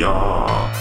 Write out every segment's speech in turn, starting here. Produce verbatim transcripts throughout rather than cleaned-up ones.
할렐루야.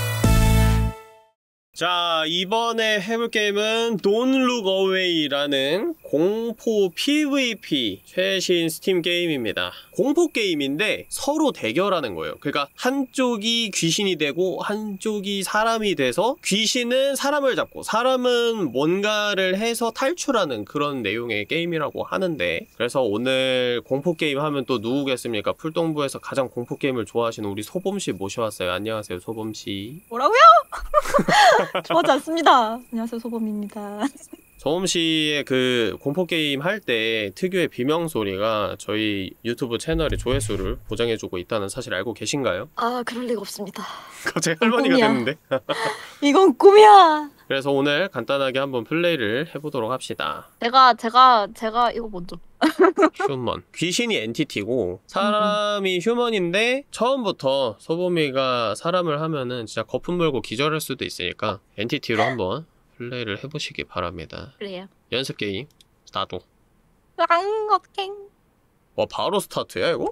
자, 이번에 해볼 게임은 Don't Look Away라는 공포 피브이피 최신 스팀 게임입니다. 공포 게임인데 서로 대결하는 거예요. 그러니까 한쪽이 귀신이 되고 한쪽이 사람이 돼서 귀신은 사람을 잡고 사람은 뭔가를 해서 탈출하는 그런 내용의 게임이라고 하는데, 그래서 오늘 공포 게임 하면 또 누구겠습니까? 풀동부에서 가장 공포 게임을 좋아하시는 우리 소범씨 모셔왔어요. 안녕하세요, 소범씨. 뭐라고요? 좋아하지 않습니다. 안녕하세요, 소범입니다. 소범씨의 그 공포게임 할 때 특유의 비명소리가 저희 유튜브 채널의 조회수를 보장해주고 있다는 사실 알고 계신가요? 아, 그럴 리가 없습니다. 갑자기 할머니가 꿈이야. 됐는데? 이건 꿈이야. 그래서 오늘 간단하게 한번 플레이를 해보도록 합시다. 제가 제가 제가 이거 먼저. 휴먼. 귀신이 엔티티고 사람이 휴먼인데 처음부터 소범이가 사람을 하면은 진짜 거품 물고 기절할 수도 있으니까 엔티티로 한번 플레이를 해보시기 바랍니다. 그래요. 연습 게임 나도. 랑거캥. 와, 바로 스타트야 이거?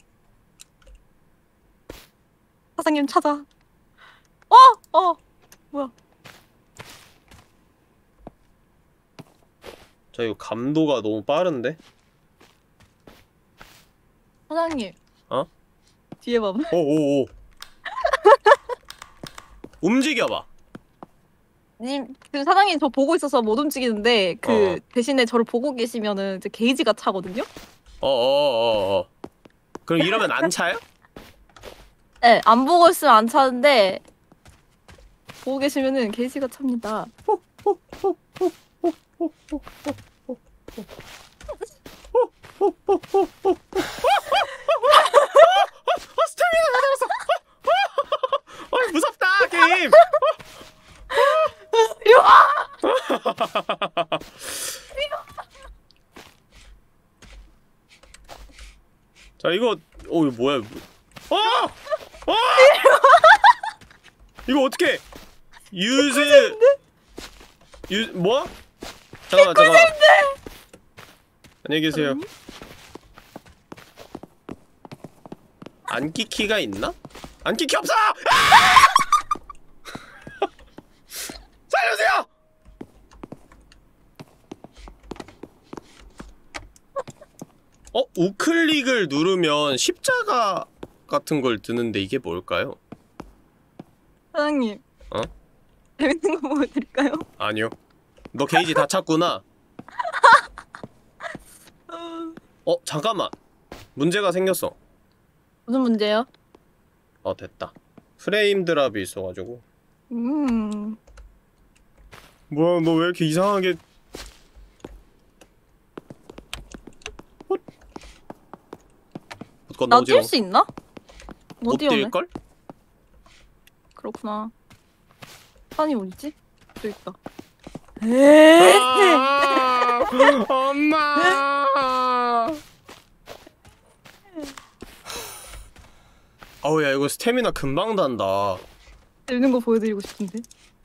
사장님 찾아. 어! 어! 뭐야? 자, 이거 감도가 너무 빠른데? 사장님. 어? 뒤에 봐봐. 오오오. 움직여봐. 님, 그 사장님 저 보고 있어서 못 움직이는데 그 어. 대신에 저를 보고 계시면은 이제 게이지가 차거든요? 어어어어. 어, 어. 그럼 이러면 안 차요? 네, 안 보고 있으면 안 차는데 보고 계시면은 게이지가 찹니다. 스태미나 가져왔어. 어, 무섭다 게임. 자, 이거 어 이거 뭐야? 어! 어! 이거 어떻게? 유즈 유 뭐? 잠깐만 잠깐만. 안녕히 계세요. 안기 키가 있나? 안기 키 없어! 아! 살려주세요! 어? 우클릭을 누르면 십자가 같은 걸 뜨는데 이게 뭘까요? 사장님. 어? 재밌는 거 보여드릴까요? 아니요. 너 게이지 다 찼구나. 어? 잠깐만. 문제가 생겼어. 무슨 문제요? 어, 됐다. 프레임 드랍이 있어가지고. 음. 뭐야, 너 왜 이렇게 이상하게... 나 뛸 수 있나? 못 뛸걸? 그렇구나. 산이 어디지? 저기 있다. 에이! 아, 엄마! 아우, 야, 이거 스태미나 금방 단다. 재밌는 거 보여드리고 싶은데.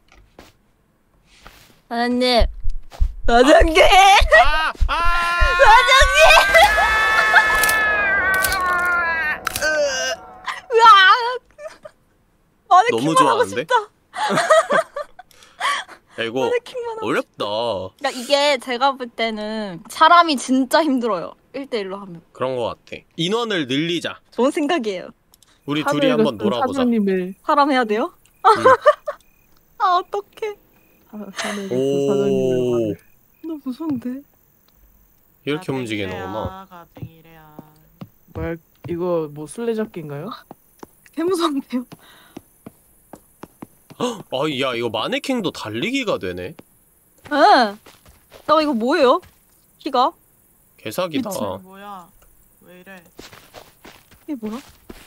사장님! 사장님! 아! 아! 사장님! 으악! 너무 마네킹만 하고 좋아하는데? 싶다. 야, 이거 마네킹만 하고 어렵다. 그러니까 이게 제가 볼 때는 사람이 진짜 힘들어요. 일 대 일로 하면. 그런 거 같아. 인원을 늘리자. 좋은 생각이에요. 우리 둘이 한번 놀아보자. 사장님을 사람 해야 돼요? 응. 아, 어떡해. 사장님을 오, 너 무서운데? 이렇게 움직이는구나. 뭐야, 이거 뭐 술래잡기인가요? 개 무서운데요? 아, 야, 이거 마네킹도 달리기가 되네. 응. 나 이거 뭐예요? 키가? 개사기다. 뭐야? 왜 이래? 이게 뭐야?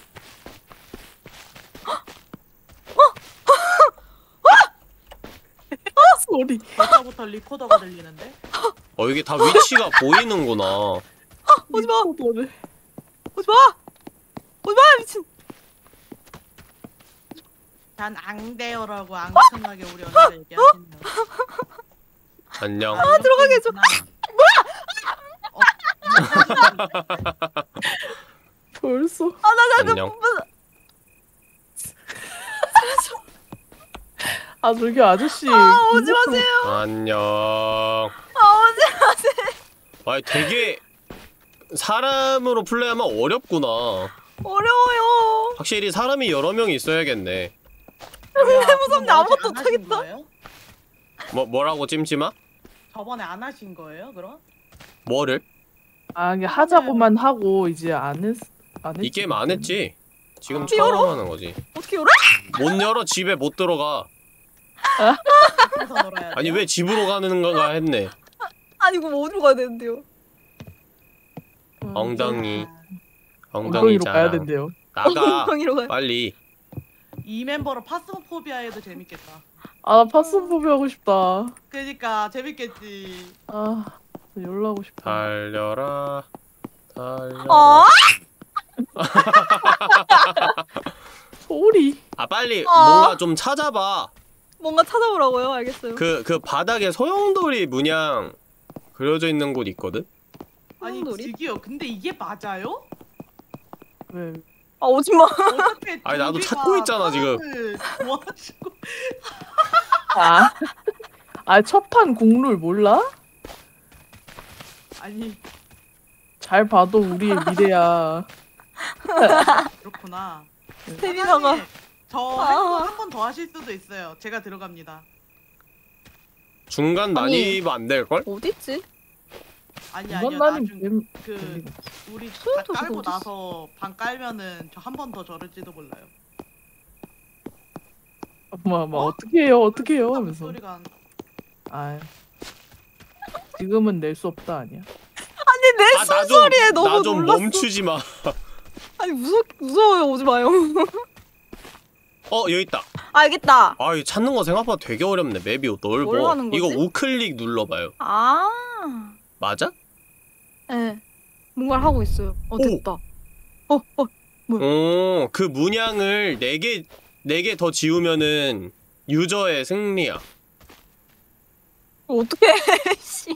소리. 벌써부터 리코더가 들리는데? 어, 이게 다 위치가 보이는구나. 오지마! 오지마. 오지마! 오지마! 미친! 난 앙대요라고 앙큼하게 우리 언니가 얘기하시네요. 안녕. 아, 들어가게 해줘. 벌써. 아, 나, 나, 나, 안녕. 나, 아 저기 아저씨. 아 오지 마세요. 안녕. 아 오지 마세요. 아, 되게 사람으로 플레이하면 어렵구나. 어려워요. 확실히 사람이 여러 명 있어야겠네. 왜 무섭네. 아무것도 못하겠다. 뭐 뭐라고 찜찜아? 저번에 안 하신 거예요, 그럼? 뭐를? 아 이게 하자고만 하고 이제 안 했. 안 했지. 이 게임 안 했지? 지금 아, 처음 열어? 하는 거지. 어떻게 열어? 못 열어. 집에 못 들어가. 그래서 놀아야 돼요? 아니 왜 집으로 가는 건가 했네. 아니 이거 뭐 어디로 가야 되는데요? 음, 엉덩이. 엉덩이 엉덩이로 가야 자랑. 된대요. 나가. 엉덩이로 가요. 빨리. 이 멤버로 파스모포비아 해도 재밌겠다. 아 파스포비 하고 싶다. 그니까 재밌겠지. 아 열나고 싶다. 달려라. 달려라. 어? 소리. 아 빨리 어? 뭔가 좀 찾아봐. 뭔가 찾아보라고요? 알겠어요. 그 그 바닥에 소용돌이 문양 그려져 있는 곳 있거든. 아니 소용돌이? 지기요. 근데 이게 맞아요? 왜? 아 오지마. 어떻게 아니, 나도 좀비가 찾고 있잖아, 지금. 사람을 도와주고. 아. 아 첫판 국룰 몰라? 아니 잘 봐도 우리의 미래야. 그렇구나. 스테미나가. 저 아. 한 번 더 하실 수도 있어요. 제가 들어갑니다. 중간 아니. 난입 안 될 걸? 어딨지? 아니 아니요. 이건 나는 나중 뱀. 그 우리 다 소용돌이 깔고 어딨어? 나서 방 깔면은 저 한 번 더 저럴지도 몰라요. 엄마 엄마 어떻게 해요? 어떻게 해요? 하면서. 소리가 안... 아. 지금은 낼 수 없다 아니야. 아니 내 아, 나 좀, 숨소리에 너무 나 좀 놀랐어. 멈추지 마. 아니 무서 무서워요. 오지 마요. 어, 여기 있다. 알겠다. 아, 이거 찾는 거 생각보다 되게 어렵네. 맵이 넓어. 뭘 하는 거지? 이거 우클릭 눌러봐요. 아. 맞아? 예. 네. 뭔가를 하고 있어요. 어 오. 됐다. 어 어. 어, 그 문양을 네 개, 네 개 더 지우면은 유저의 승리야. 어떻게 해? 씨.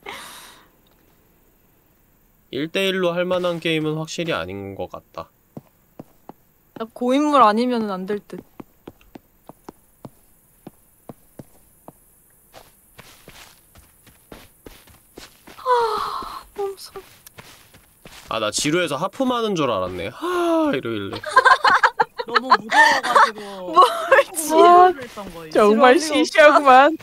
일 대일로 할 만한 게임은 확실히 아닌 것 같다. 나 고인물 아니면은 안 될 듯. 하, 너무 무서워. 아, 나 지루해서 하품하는 줄 알았네. 하, 이러길래. 너무 무서워가지고 뭘 지루해? 했던 거예요. 정말 지루할 리가 시시하구만.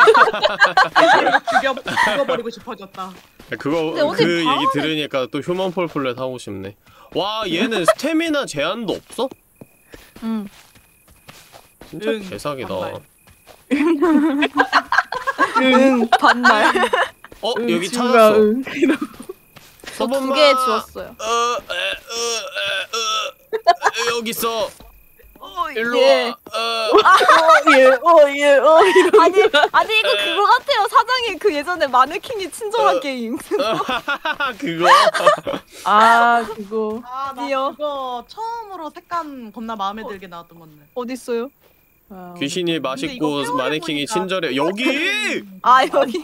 죽여 죽여버리고 싶어졌다. 그거, 근데 어디 그 방 얘기 안에- 들으니까 또 휴먼 폴플렛 하고 싶네. 와, 얘는 스태미나 제한도 없어? 응. 진짜 응, 개사기다. 반말. 응. 반말. 어, 응, 여기 지우가 찾았어. 응. 저 두 개 주웠어요. 어, 에, 어, 에, 어, 여기 있어. 어, 일로 예. 와. 어. 어예 어예 어 이런. 아니, 아니 이거 그거 같아요. 사장이 그 예전에 마네킹이 친절한 어. 게임. 그거. 아 그거. 아, 나 어디요? 그거 처음으로 색감 겁나 마음에 들게 나왔던 건데. 어딨어요? 아, 귀신이 이거 맛있고 세월해 마네킹이 보니까 친절해. 여기. 아 여기.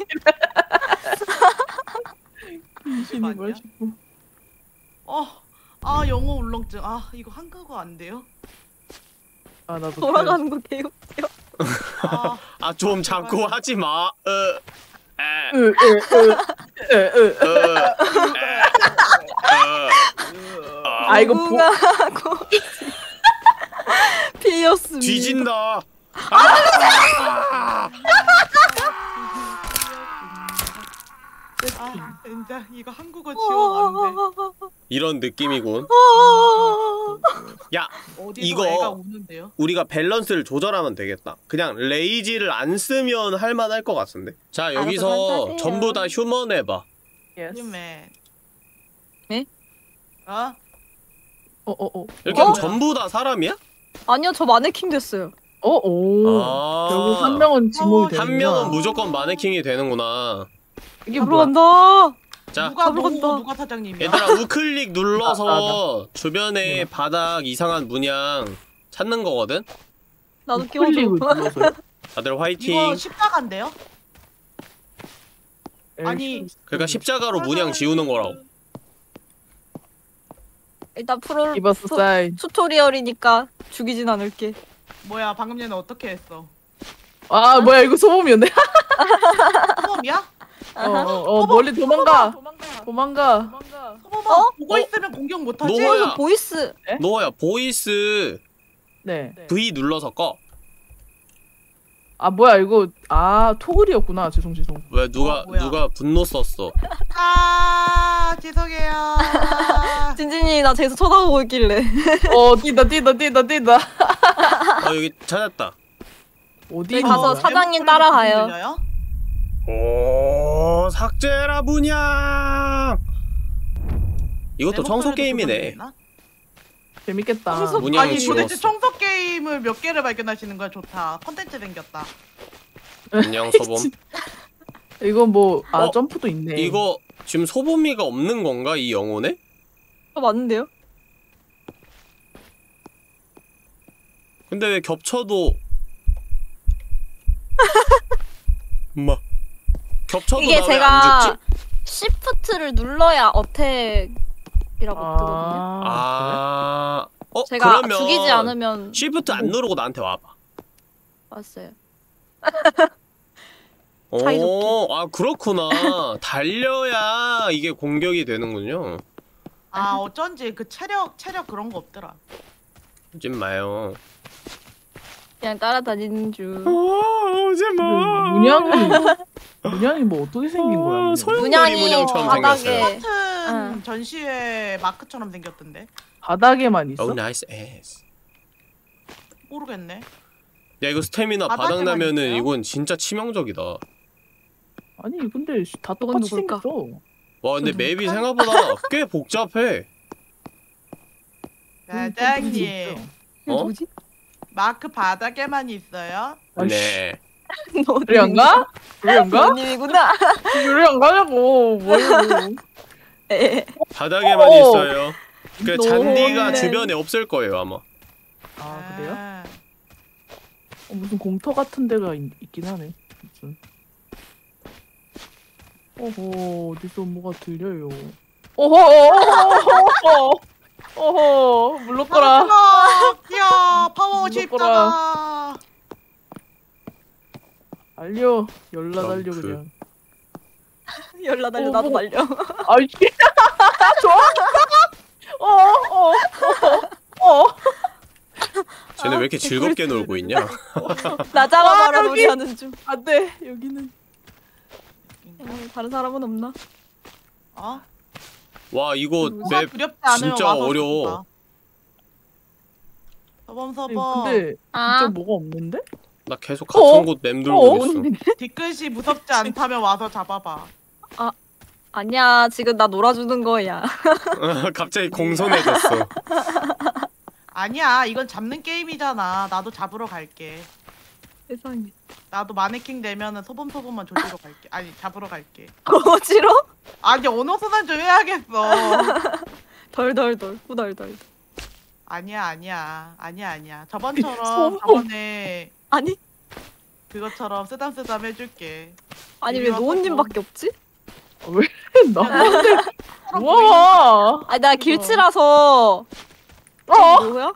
귀신이 아니야? 맛있고. 어, 아 영어 울렁증. 아 이거 한국어 안 돼요? 아 나도 돌아가는 거 개요. 아, 아, 좀 자꾸 하지 마. 어. 에. 으으으으으 어. 에. 어. 아 이거 보, 무궁하고 피었습니다. 뒤진다. 아! 아 진짜 이거 한국어 지워놨는데 이런 느낌이군. 야, 어디서 이거- 애가 우는데요? 우리가 밸런스를 조절하면 되겠다. 그냥 레이지를 안 쓰면 할 만할 것 같은데. 자, 여기서 감사해요. 전부 다 휴먼 해봐. 예스. 힘에. 네? 어? 어어어. 이렇게 어? 하면 전부 다 사람이야? 아니요 저 마네킹 됐어요. 어오. 아. 결국 한 명은 지목이 되는구나. 한 명은 무조건 마네킹이 되는구나. 이게 바로 뭐야? 간다. 자, 누가 잡으러 노고 간다. 누가 사장님이야? 얘들아 우클릭 눌러서 아, 주변에 바닥 이상한 문양 찾는 거거든? 나도 클릭을 끼워줘. 눌러서요? 다들 화이팅. 이거 십자가인데요? 아니 그러니까 십자가로 문양 지우는 거라고. 일단 프로 이버스 사인. 튜토리얼이니까 죽이진 않을게. 뭐야 방금 전에 어떻게 했어? 아 뭐야 이거 소범이었네. 소범이야? 어어 어, 어, 멀리 도망가. 도망가. 소범아 어? 보고 어? 있으면 공격 못하지? 노호야. 거기서 보이스. 노호야 보이스 네. V 눌러서 꺼. 아 뭐야 이거 아 토글이었구나. 죄송 죄송. 왜 누가 어, 뭐야? 누가 분노 썼어? 아 죄송해요. 진진이 나 계속 쳐다보고 있길래. 어 뛴다 뛴다 뛴다 뛴다. 어 여기 찾았다. 어디 여기 있는 가서 거야? 사장님 따라가요. 들려요? 오 삭제라 분양. 이것도 내 청소 목소리도 게임이네. 들리나? 재밌겠다. 청소- 문양이 아니 도대체 죽었어. 청소 게임을 몇 개를 발견하시는 거야? 좋다. 컨텐츠 생겼다. 분양 소범. 이건 뭐 아 어? 점프도 있네. 이거 지금 소범이가 없는 건가 이 영혼에? 어, 맞는데요? 근데 왜 겹쳐도 마 겹쳐도 이게 나 왜 안 제가 죽지? 시프트를 눌러야 어택이라고 뜨거든요. 아, 아, 어 제가 그러면 죽이지 않으면 시프트 안 누르고 나한테 와봐. 왔어요. 오, 사이좋게. 아 그렇구나. 달려야 이게 공격이 되는군요. 아 어쩐지 그 체력 체력 그런 거 없더라. 오지 마요. 그냥 따라다니는 중. 어, 오지 그래. 문양이 문양이 뭐 어떻게 생긴 거야? 문양이? 소용돌이 문양이 문양처럼 바닥에 생겼어요. 똑같은 응. 전시회 마크처럼 생겼던데. 바닥에만 있어? 오 나이스 에스. 모르겠네. 야 이거 스태미나 바닥 바닥에만 나면은 있어요? 이건 진짜 치명적이다. 아니 근데 다 그건 똑같이 누굴까? 생겼어. 와 근데 누굴까? 맵이 생각보다 꽤 복잡해. 사장님 이게 어? 누구지? 마크 바닥에만 있어요? 네. 우리 안 가? 우리 안 가? 너님이구나. 우리 안 가냐고. 뭐예요? 에. 바닥에만 어. 있어요. 그 잔디가 너네. 주변에 없을 거예요 아마. 아 그래요? 아, 어, 무슨 공터 같은 데가 있, 있긴 하네. 무슨. 어허 어디서 뭐가 들려요. 어허 어허 어허 물러거라. 야 파워 물러거라. 십자가. 알려 열나 달려 점프. 그냥. 열나 달려 어, 나도 뭐. 달려. 아이 좋아. 어어어 어. 어. 쟤네 왜 이렇게 즐겁게 놀고 있냐? 나 잡아봐라 와, 우리 여기. 하는 중. 안돼 여기는. 어, 다른 사람은 없나? 어? 와 이거 뭐가 맵 두렵지 않으면 진짜 와서 어려워. 죽어봐. 서범 아니, 서범. 근데 아, 진짜 뭐가 없는데? 나 계속 같은 어? 곳 어, 맴돌고 있어. 뒤끝이 무섭지 않다면 와서 잡아봐. 아니야 지금 나 놀아주는 거야. 갑자기 공손해졌어. 아니야 이건 잡는 게임이잖아. 나도 잡으러 갈게. 세상에. 나도 마네킹 되면은 소범 소범만 조지러 갈게. 아니 잡으러 갈게. 어지러? 아니 언어 순환 좀 해야겠어. 덜덜덜 후덜덜. 아니야 아니야 아니야 아니야. 저번처럼 소범. 저번에 아니 그것처럼 쓰담쓰담 해줄게. 아니 왜 이리 와서 노은님밖에 없지? 나 뭔데? 우와. 아니 나 길치라서. 어? 뭐야?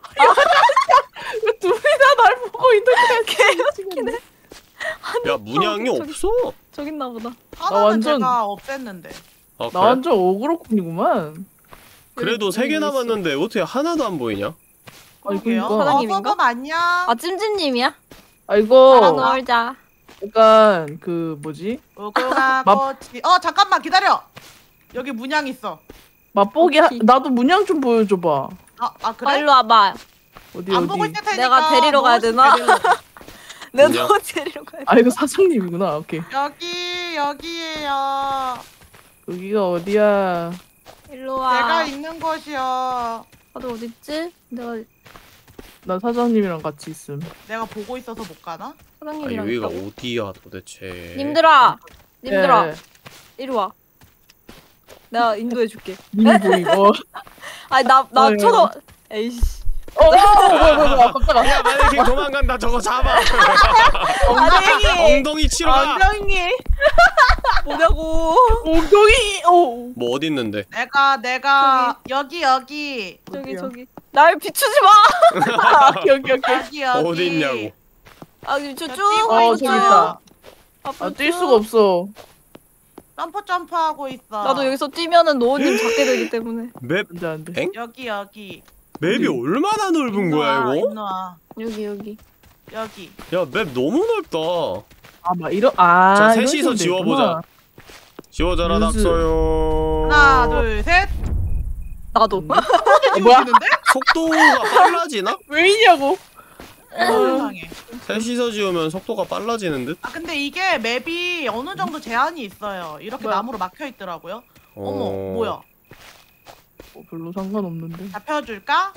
왜 둘이 다 날 보고 있는 개웃기네. 야 문양이 저기, 없어. 저기 있나 보다. 하나는 완전- 제가 없앴는데. 아 나 그래? 완전 어그로꾼이구만. 그래도 여기 세 개 있어. 남았는데 어떻게 하나도 안 보이냐? 아니 그러게요. 그러니까. 어, 사장님인가? 소범 안녕. 아 찜찜님이야? 아 이거 나랑 놀자. 약간 그 뭐지? 무궁화 마- 꽃이. 어 잠깐만 기다려. 여기 문양 있어. 맛보기 하... 오케이. 나도 문양 좀 보여줘봐. 아, 아 아, 그래? 일로 와봐. 어디 안 어디? 보고 있을 테니까. 내가 데리러 가야 먹을 수 되나? 데리러. 내가 뭐냐? 너 데리러 가야 돼. 아 이거 사장님이구나. 오케이. 여기 여기에요. 여기가 어디야? 일로 와. 내가 있는 곳이요. 다들 어딨지? 내가 나 사장님이랑 같이 있음. 내가 보고 있어서 못 가나? 아 사장님이랑 여기가 있다고? 어디야 도대체? 님들아, 님들아, 예. 이리 와. 내가 인도해 줄게. 님이 보이고. 아니 나 나 어, 예. 쳐다. 에이씨. 어, 어, 뭐야 뭐야 뭐야 깜짝아. 야 마네킹 도망간다. 저거 잡아. 아니 엉덩이 치러 가. 안녕히. 뭐냐고. 엉덩이. 어. 뭐 어디 있는데? 내가 내가 여기 여기 저기 어디야? 저기. 날 비추지 마. 아, 오케이 오케이 오케이. 여기 여기 어디 있냐고. 아, 저쭉 뛰고 어, 있어요. 저기 있다. 아, 뛸 수가 없어. 점프 점프하고 있어. 나도 여기서 뛰면은 노우님 잡게 되기 때문에. 맵 안돼 안돼. 엥? 여기 여기. 맵이 얼마나 넓은 거야 이거? 일로와. 여기 여기. 여기. 야 맵 너무 넓다. 아막 이런 아. 자 이런 셋이서 식으로 지워보자. 되구나. 지워져라 루즈. 낙서요. 하나 둘 셋. 나도. 어, 뭐야? 지우시는데? 속도가 빨라지나? 왜 이냐고? 세상에. 셋이서 지우면 속도가 빨라지는 듯? 아 근데 이게 맵이 어느 정도 제한이 있어요. 이렇게 뭐야? 나무로 막혀 있더라고요. 어머 어. 뭐야? 어, 별로 상관없는데. 잡혀줄까?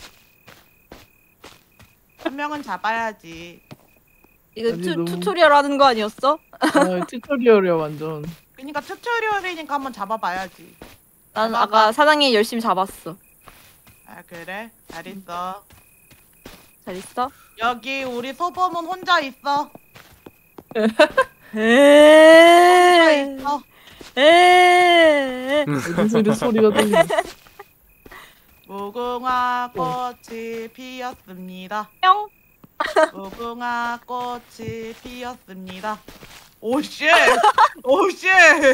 한 명은 잡아야지. 이거 아니, 투, 너무- 튜토리얼 하는 거 아니었어? 아, 튜토리얼이야 완전. 그러니까 튜토리얼이니까 한번 잡아봐야지. 난 봐봐. 아까 사장이 열심히 잡았어. 아 그래? 잘 있어. 잘 있어? 여기 우리 소범은 혼자 있어. 혼자 에이. 있어. 에이. 무슨 소리가 들리네. 무궁화 꽃이 피었습니다. 뿅. 무궁화 꽃이 피었습니다. 오쉣! 오쉣!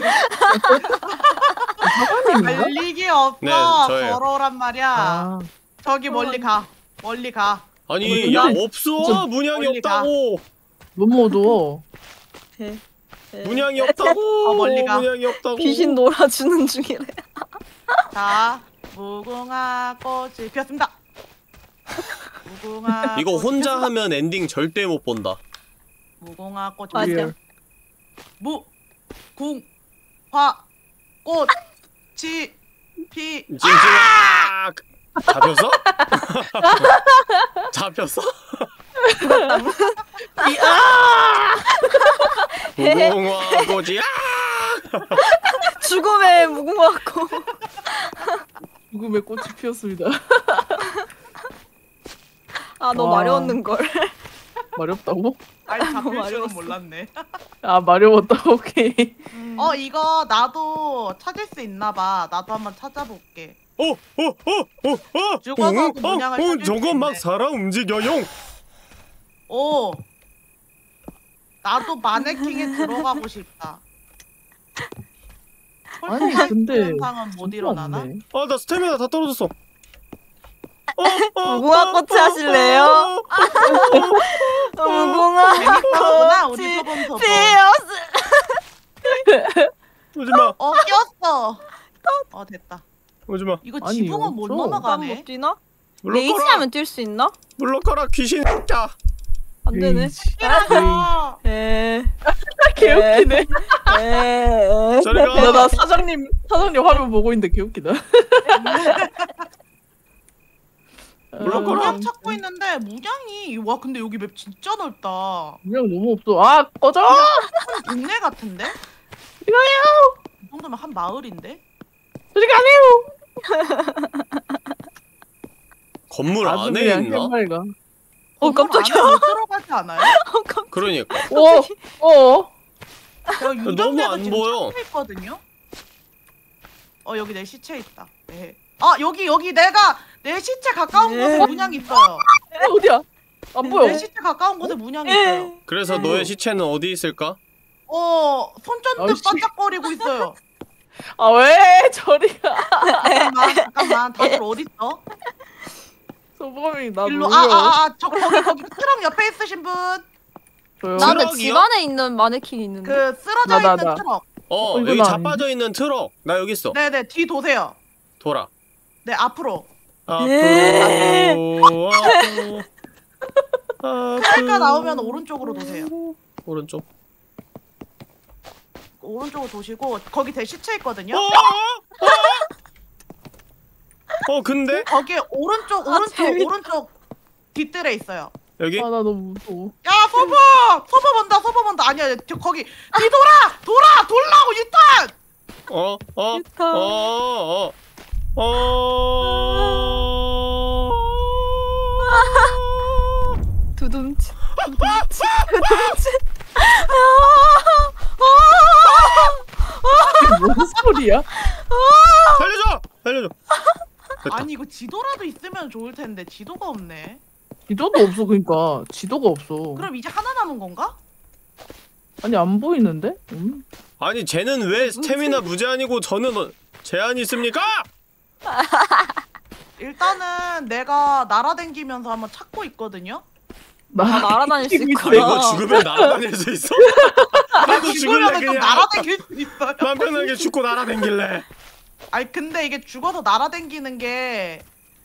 사장님인가? 달리기 없어. 네, 저예요. 걸어오란 말이야. 아, 저기 멀리 가. 멀리 가. 아니 근데 야 진짜- 없어 문양이 멀리 가. 없다고. 너무 어두워. 에. 문양이 없다고. 어, 멀리 가. 문양이 없다고. 귀신 놀아주는 중이래. 자, 무궁화 꽃이 피었습니다. 무궁화 이거 꽃이 혼자 피었습니다. 하면 엔딩 절대 못 본다. 무궁화 꽃이 맞아. 피었습니다. 무궁화 꽃이 피 찜찜아. 잡혔어? 잡혔어? 무궁화 꽃이 아! 죽음의 무궁화꽃. 죽음의 꽃이 피었습니다. 아, 너 와. 마려웠는 걸. 마렵다고? 아니 잡힐 줄은 어려웠어. 몰랐네. 아 마려웠다. 오케이. 어 이거 나도 찾을 수 있나봐. 나도 한번 찾아볼게. 어, 어, 어, 어, 어, 죽어서 어, 그 문양을 어, 어, 찾을 수 저거 막 있네. 살아 움직여용. 오, 나도 마네킹에 들어가고 싶다. 아니 근데 상은 못 진짜 일어나나? 없네. 아, 나 스태미나 다 떨어졌어. 어, 어, 무궁화 어, 꽃이 어, 하실래요? 어, 어, 무궁화 재밌구나 우리 꽃이 소범 소범. 피었어. 오지마, 어 꼈어. 어 됐다. 오지마. 이거 아니, 지붕은 못 없어. 넘어가네. 못 뛰나? 물러가라, 레이지하면 뛸 수 있나? 물러가라, 귀신 새끼야. 안 되네. 에이씨. 이라서 에. 개웃기네. 에. 저리 가. 나, 나 사장님 사장님 화면 보고 있는데 개웃기다. 물러가라. 문양 찾고 있는데 문양이 와 근데 여기 맵 진짜 넓다. 그냥 너무 없어. 아 꺼져. 한 동네 같은데? 이거요. 이 정도면 한 마을인데? 저리 가세요. 건물 아주 안에 그냥 있나? 캔말가. 어, 깜짝이야. 건물 안에 못 들어가지 않아요? 어, 깜짝이야. 그러니까 어 어. 제가 너무 유정대도 안 지금 보여. 찾고 있거든요. 어 여기 내 시체 있다. 네. 아 여기 여기 내가 내 시체 가까운 네. 곳에 문양이 있어요. 어디야? 안 보여. 내 시체 가까운 곳에 문양이 있어요. 그래서 너의 시체는 어디 있을까? 어 손전등 아이씨. 반짝거리고 있어요. 아 왜 저리 가. 잠깐만 잠깐만 다들 어디 있어? 소범이 나 일로 놀려. 아아아 저 거기 거기 트럭 옆에 있으신 분. 저요. 나 근데 트럭이요? 집 안에 있는 마네킹 있는데. 그 쓰러져 나, 나, 있는 나. 트럭. 어, 어, 이건 여기 아닌데? 자빠져 있는 트럭. 나 여기 있어. 네네 뒤 도세요. 돌아. 네 앞으로. 네. 앞으로, 앞으로, 앞으로. 차가 나오면 오른쪽으로 도세요. 오른쪽. 오른쪽으로 도시고 거기 대 시체 있거든요. 어, 어, 어, 근데 거기 오른쪽 아, 오른쪽 재밌다. 오른쪽 뒷뜰에 있어요. 여기 아 나 너무 무서워. 야 서버 서버 본다 서버 본다 아니야 저 거기 뒤돌아 돌아 돌라고 유탄. 어, 어, 유타. 어, 어, 어. 두둠치. 두둠치. 두둠치. 이게 뭔 소리야? 살려줘, 살려줘. 됐다. 아니 이거 지도라도 있으면 좋을 텐데 지도가 없네. 지도도 없어 그러니까 지도가 없어. 그럼 이제 하나 남은 건가? 아니 안 보이는데? 음? 아니 쟤는 왜 스태미나 무제한이고 저는 어- 제한이 있습니까? 일단은 내가 날아다니면서 한번 찾고 있거든요. 아, 나 날아다닐 수 이거 있구나. 이거 죽으면 날아다닐 수 있어? 나도 죽을래 죽으면 좀 그냥 날아다닐 수 있어요. 맘 편하게 죽고 날아다닐래. 아니 근데 이게 죽어서 날아다니는 게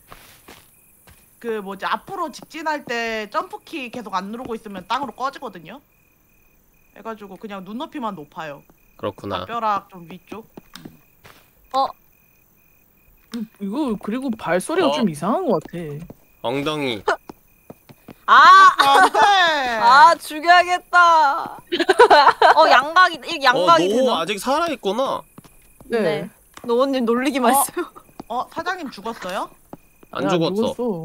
그 뭐지 앞으로 직진할 때 점프키 계속 안 누르고 있으면 땅으로 꺼지거든요. 해가지고 그냥 눈높이만 높아요. 그렇구나. 뼈락 좀 위쪽. 이거 그리고 발소리가 어. 좀 이상한 것 같아. 엉덩이. 아! 안돼. 아, 죽여야겠다. 어, 양각이, 이 양각이 어, 너 되나? 아직 살아있구나. 네. 노원님 놀리기만 어? 했어요. 어 사장님 죽었어요? 안 야, 죽었어. 죽었어.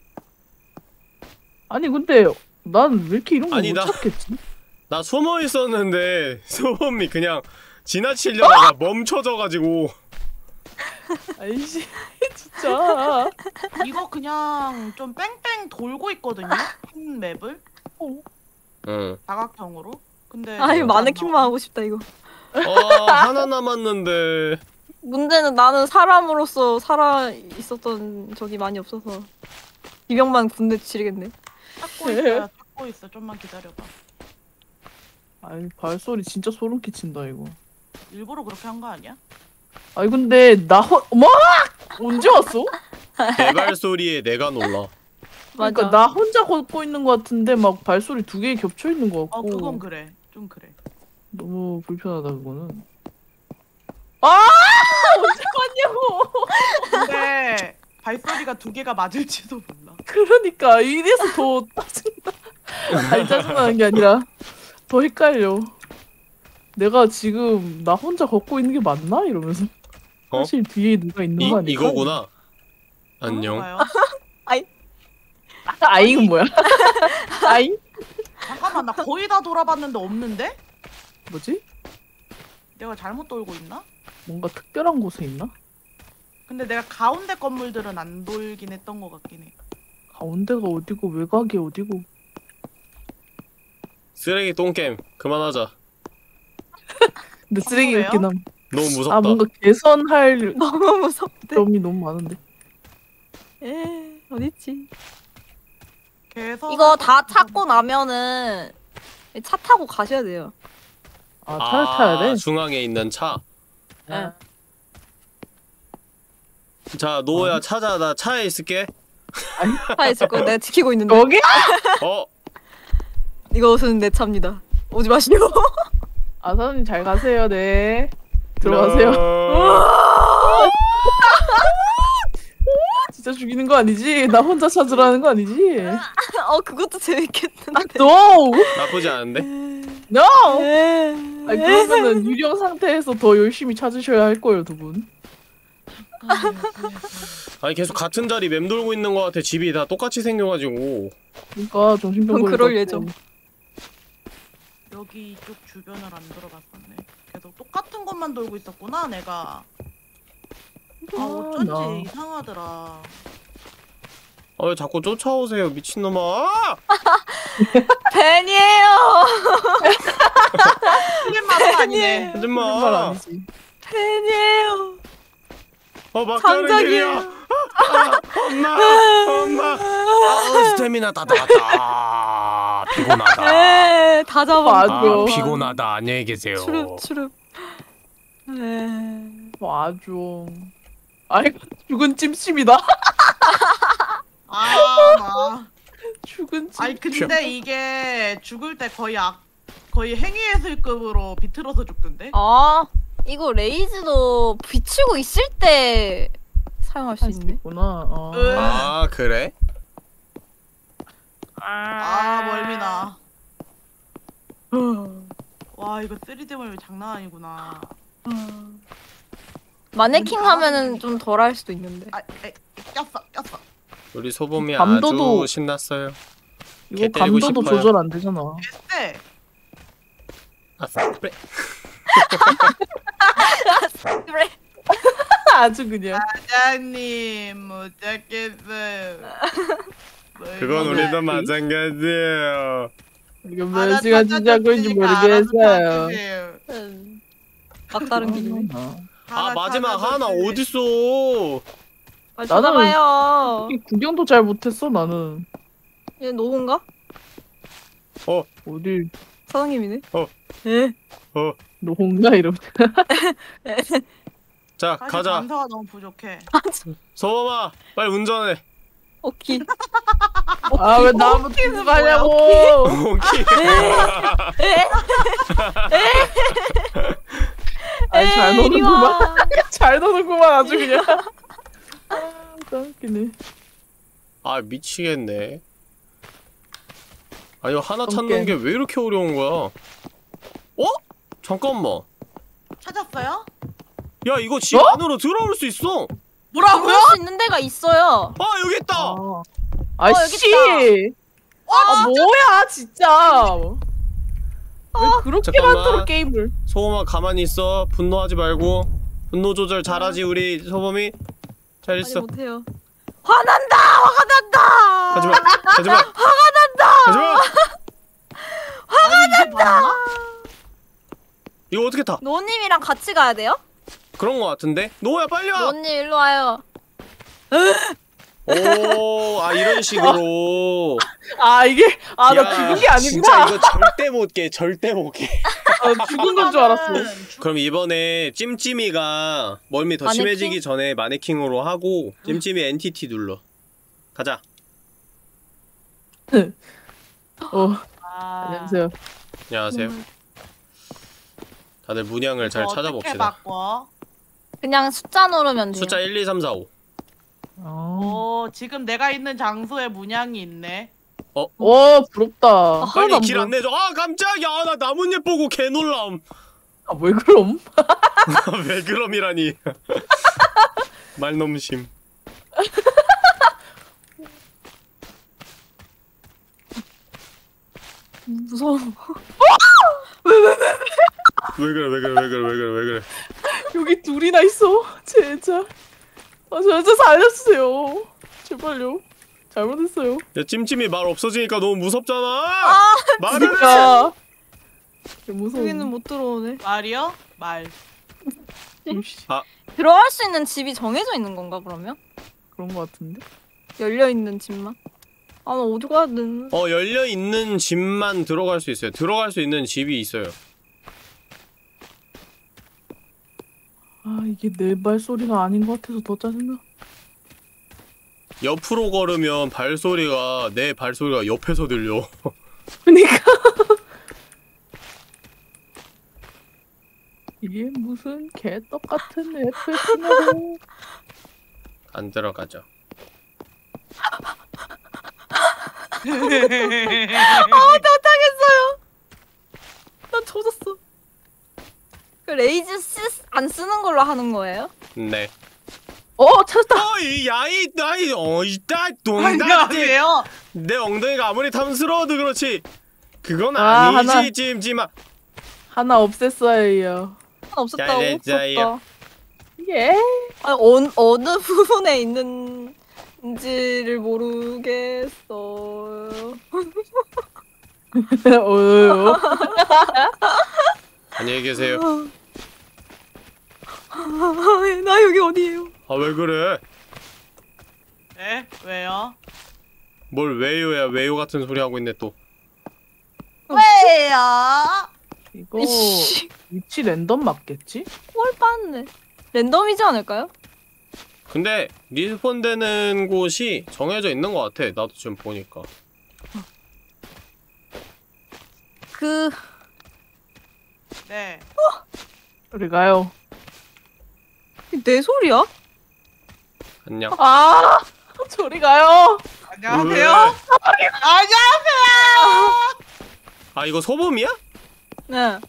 아니 근데 난 왜 이렇게 이런 거 아니, 못 나- 찾겠지? 나 숨어 있었는데 소음이 그냥 지나치려다가 멈춰져가지고. 아이씨 진짜. 이거 그냥 좀 뺑뺑 돌고 있거든요. 큰 맵을 응. 다각형으로. 근데 아, 이거 안 마네킹만 나와. 하고 싶다, 이거. 어 하나 남았는데. 문제는 나는 사람으로서 살아 있었던 적이 많이 없어서. 이병만 군대 치르겠네. 찾고 있어요. 찾고 있어. 좀만 기다려봐. 아니 발소리 진짜 소름 끼친다 이거. 일부러 그렇게 한 거 아니야? 아니 근데 나 호... 어머! 언제 왔어? 내 발소리에 내가 놀라. 맞아. 그러니까 나 혼자 걷고 있는 것 같은데 막 발소리 두 개 겹쳐 있는 것 어 같고. 그건 그래. 좀 그래. 너무 불편하다 그거는. 아! 언제 왔냐고. 근데 발소리가 두 개가 맞을지도 몰라. 그러니까 이래서 더 짜증나. 아니 짜증나는 게 아니라 더 헷갈려. 내가 지금 나 혼자 걷고 있는 게 맞나? 이러면서 어? 사실 뒤에 누가 있는 이 거 아닐까? 이거구나. 안녕. 그런가요? 아, 아잉은 뭐야? 아잉? 잠깐만 나 거의 다 돌아봤는데 없는데? 뭐지? 내가 잘못 돌고 있나? 뭔가 특별한 곳에 있나? 근데 내가 가운데 건물들은 안 돌긴 했던 것 같긴 해. 가운데가 어디고 외곽이 어디고. 쓰레기 똥겜 그만하자. 근데 쓰레기 그래요? 같긴 함. 너무 무섭다. 아 뭔가 개선할 너무 무섭대. 점이 너무 많은데. 에, 어딨지? 계속 이거 다 찾고 나면은 차 타고 가셔야 돼요. 아 차를 타야 돼? 중앙에 있는 차. 네. 자 노야 찾아. 나 차에 있을게. 차에 있을 거야. 내가 지키고 있는데. 여기? 어 이것은 내 차입니다. 오지 마시오. 아 사장님 잘 가세요. 네. 들어가세요. 어, 진짜 죽이는 거 아니지? 나 혼자 찾으라는 거 아니지? 어, 그것도 재밌겠는데. No! 나쁘지 않은데. No! 에. 아니 그러면은 유령 상태에서 더 열심히 찾으셔야 할 거예요 두 분. 아니 계속 같은 자리 맴돌고 있는 것 같아. 집이 다 똑같이 생겨가지고. 그러니까 정신병 그럼 그럴 예정. 여기 이쪽 주변을 안 들어봤었네. 계속 똑같은 것만 돌고 있었구나 내가. 아 어쩐지 나. 이상하더라. 아 왜 자꾸 쫓아오세요 미친놈아. 아! 팬이에요. 틀린 말은 아니네. 하지마. 그런 말 아니지. 팬이에요. 어 막가는 길이야. 장작이에요. 아, 엄마 엄마. 아, 스태미나 다 나갔다. 피곤하다. 에, 다 잡아. 맞아. 아 피곤하다. 안녕히 계세요. 추릅 추릅. 에. 맞죠. 아이 죽은 찜찜이다. 아 나. 죽은 찜. 아니 근데 이게 죽을 때 거의 악 거의 행위예술급으로 비틀어서 죽던데. 아, 이거 레이즈도 비치고 있을 때 사용할 수 있네. 있구나. 어. 으. 아 그래? 아 멀미나. 와 이거 쓰리디 멀미 장난 아니구나. 마네킹 하면은 좀 덜 할 수도 있는데. 아, 에, 꼈어, 꼈어. 우리 소범이 감도도- 아주 신났어요. 이거 개 때리고 감도도 싶어요. 조절 안 되잖아. 네. 아싸 그래. 그래. 아주 그냥. 사장님 못 잡겠어요. 그건 네. 우리도 마찬가지예요. 이거 몇 시간 지자고 있는지 모르겠어요. 음, 막다른 기준이. 아 마지막 하나 어딨어? 아, 나는- 찾아봐요. 구경도 잘 못했어 나는. 얘 노군가? 어디 사장님이네. 어. 에? 너 혼자 이러면. 자 사실 가자. 감사가 너무 부족해. 서범아 빨리 운전해. 오키. 아 왜 나부터 오키는 가냐고. 오케이. 아니 잘 에이, 이리 노는구만. 와. 잘 노는구만 아주 그냥. 아 너무 웃기네. 아 미치겠네. 아니 하나 어떡해. 찾는 게 왜 이렇게 어려운 거야? 어? 잠깐만. 찾았어요? 야 이거 집 어? 안으로 들어올 수 있어. 뭐라고요? 들어올 수 있는 데가 있어요. 아 여기 있다. 아. 아이씨. 여기 아 뭐야 진짜. 왜 그렇게 잠깐만. 만들어 게임을? 소범아 가만히 있어. 분노하지 말고. 분노 조절 잘하지 우리 소범이. 잘 아니 있어. 못해요. 화난다! 화가 난다! 하지마. 하지마. 화가 난다. 하지마. 아니 이게 맞나? 이거 어떻게 타? 노님이랑 같이 가야 돼요? 그런 거 같은데? 노야 빨리 와. 노님 일로 와요. 오, 아 이런 식으로. 아 이게 아 나 야, 죽은 게 진짜 아니구나. 이거 절대 못 깨. 절대 못 깨. 아, 죽은 건 줄 알았어. 그럼 이번에 찜찜이가 멀미 더 마네킹? 심해지기 전에 마네킹으로 하고 찜찜이 엔티티 눌러. 가자. 어 아, 안녕하세요. 안녕하세요. 다들 문양을 잘 이거 어떻게 찾아봅시다. 바꿔? 그냥 숫자 누르면 돼요. 숫자 일, 이, 삼, 사, 오. 어. 오 지금 내가 있는 장소에 문양이 있네. 오 부럽다. 아, 하나도 빨리 안 길 보여. 안내줘. 아 깜짝이야. 아, 나 나뭇잎 보고 개놀람. 아 왜 그럼? 왜 그럼이라니. 말넘심. 무서워. 왜 그래 왜 그래 왜 그래 왜 그래 왜 그래. 여기 둘이나 있어. 진짜. 아 진짜 살려주세요. 제발요. 잘못했어요. 야 찜찜이 말 없어지니까 너무 무섭잖아. 말을 해. 진짜. 무서워. 여기는 못 들어오네. 말이요? 말. 이씨, 들어갈 수 있는 집이 정해져 있는 건가 그러면? 그런 거 같은데. 열려 있는 집만? 아 나 어디 가야 되는? 어 열려 있는 집만 들어갈 수 있어요. 들어갈 수 있는 집이 있어요. 아 이게 내 발소리가 아닌 것 같아서 더 짜증나. 옆으로 걸으면 발소리가 내 발소리가 옆에서 들려. 그니까. 이게 무슨 개떡 같은 에프에스냐고. 안 들어가죠. 아 못하겠어요. 나 조졌어. 그 레이즈 시 안 쓰는 걸로 하는 거예요? 네. 어 찾았다. 어이 야이 나이 어 이따 동다. 안녕하세요. 내 엉덩이가 아무리 탐스러워도 그렇지. 그건 아, 아니지 하나. 찜찜아. 하나 없앴어요. 하나 없었다고? 잘했어요. 없었다. 예. 아 어느 어느 부분에 있는지를 모르겠어요. 어. 안녕히 계세요. 나 여기 어디예요? 아 왜 그래? 네? 왜요? 뭘 왜요야 왜요 같은 소리 하고 있네 또. 왜요? 이거 이씨, 위치 랜덤 맞겠지? 꼴 빠네. 랜덤이지 않을까요? 근데 리스폰 되는 곳이 정해져 있는 것 같아. 나도 지금 보니까. 그 네. 우리 가요. 내 소리야? 안녕. 아 저리 가요. 안녕하세요. 왜? 안녕하세요. 아 이거 소범이야? 네.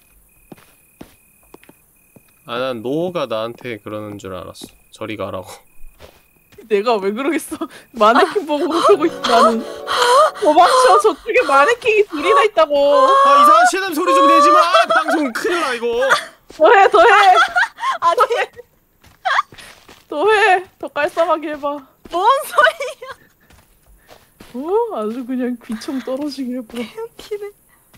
아 난 노호가 나한테 그러는 줄 알았어. 저리 가라고. 내가 왜 그러겠어? 마네킹 보고 그러고 있지 나는. 도망쳐. 저쪽에 마네킹이 둘이나 있다고. 아 이상한 신음 소리 좀 내지 마. 방송 큰일 나 이거. 더해 더해 아니 더해 더 깔쌈하게 해봐. 뭔 소리야? 어? 아주 그냥 귀청 떨어지게 해버려. 웃기네.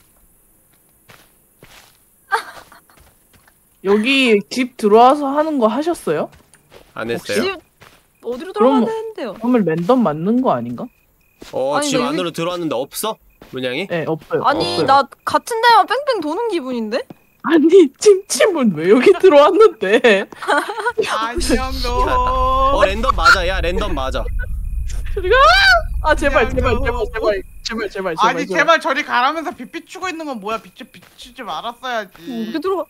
여기 집 들어와서 하는 거 하셨어요? 안 했어요? 집 어디로 그럼- 들어가야 되는데요? 그러면 랜덤 맞는 거 아닌가? 어, 아니, 집 나 여기- 안으로 들어왔는데 없어? 문양이? 네, 없어요. 아니 없어요. 나 같은 데만 뺑뺑 도는 기분인데? 아니 찜찜은 왜 여기 들어왔는데? 안녕 너. 어, 랜덤 맞아. 야, 랜덤 맞아. 저리가! 아 제발 그냥 제발 너- 제발 제발 제발 제발 제발 아니 제발 저리 가라면서 빛 비추고 있는 건 뭐야? 빛 비추지 말았어야지. 어떻게 들어가?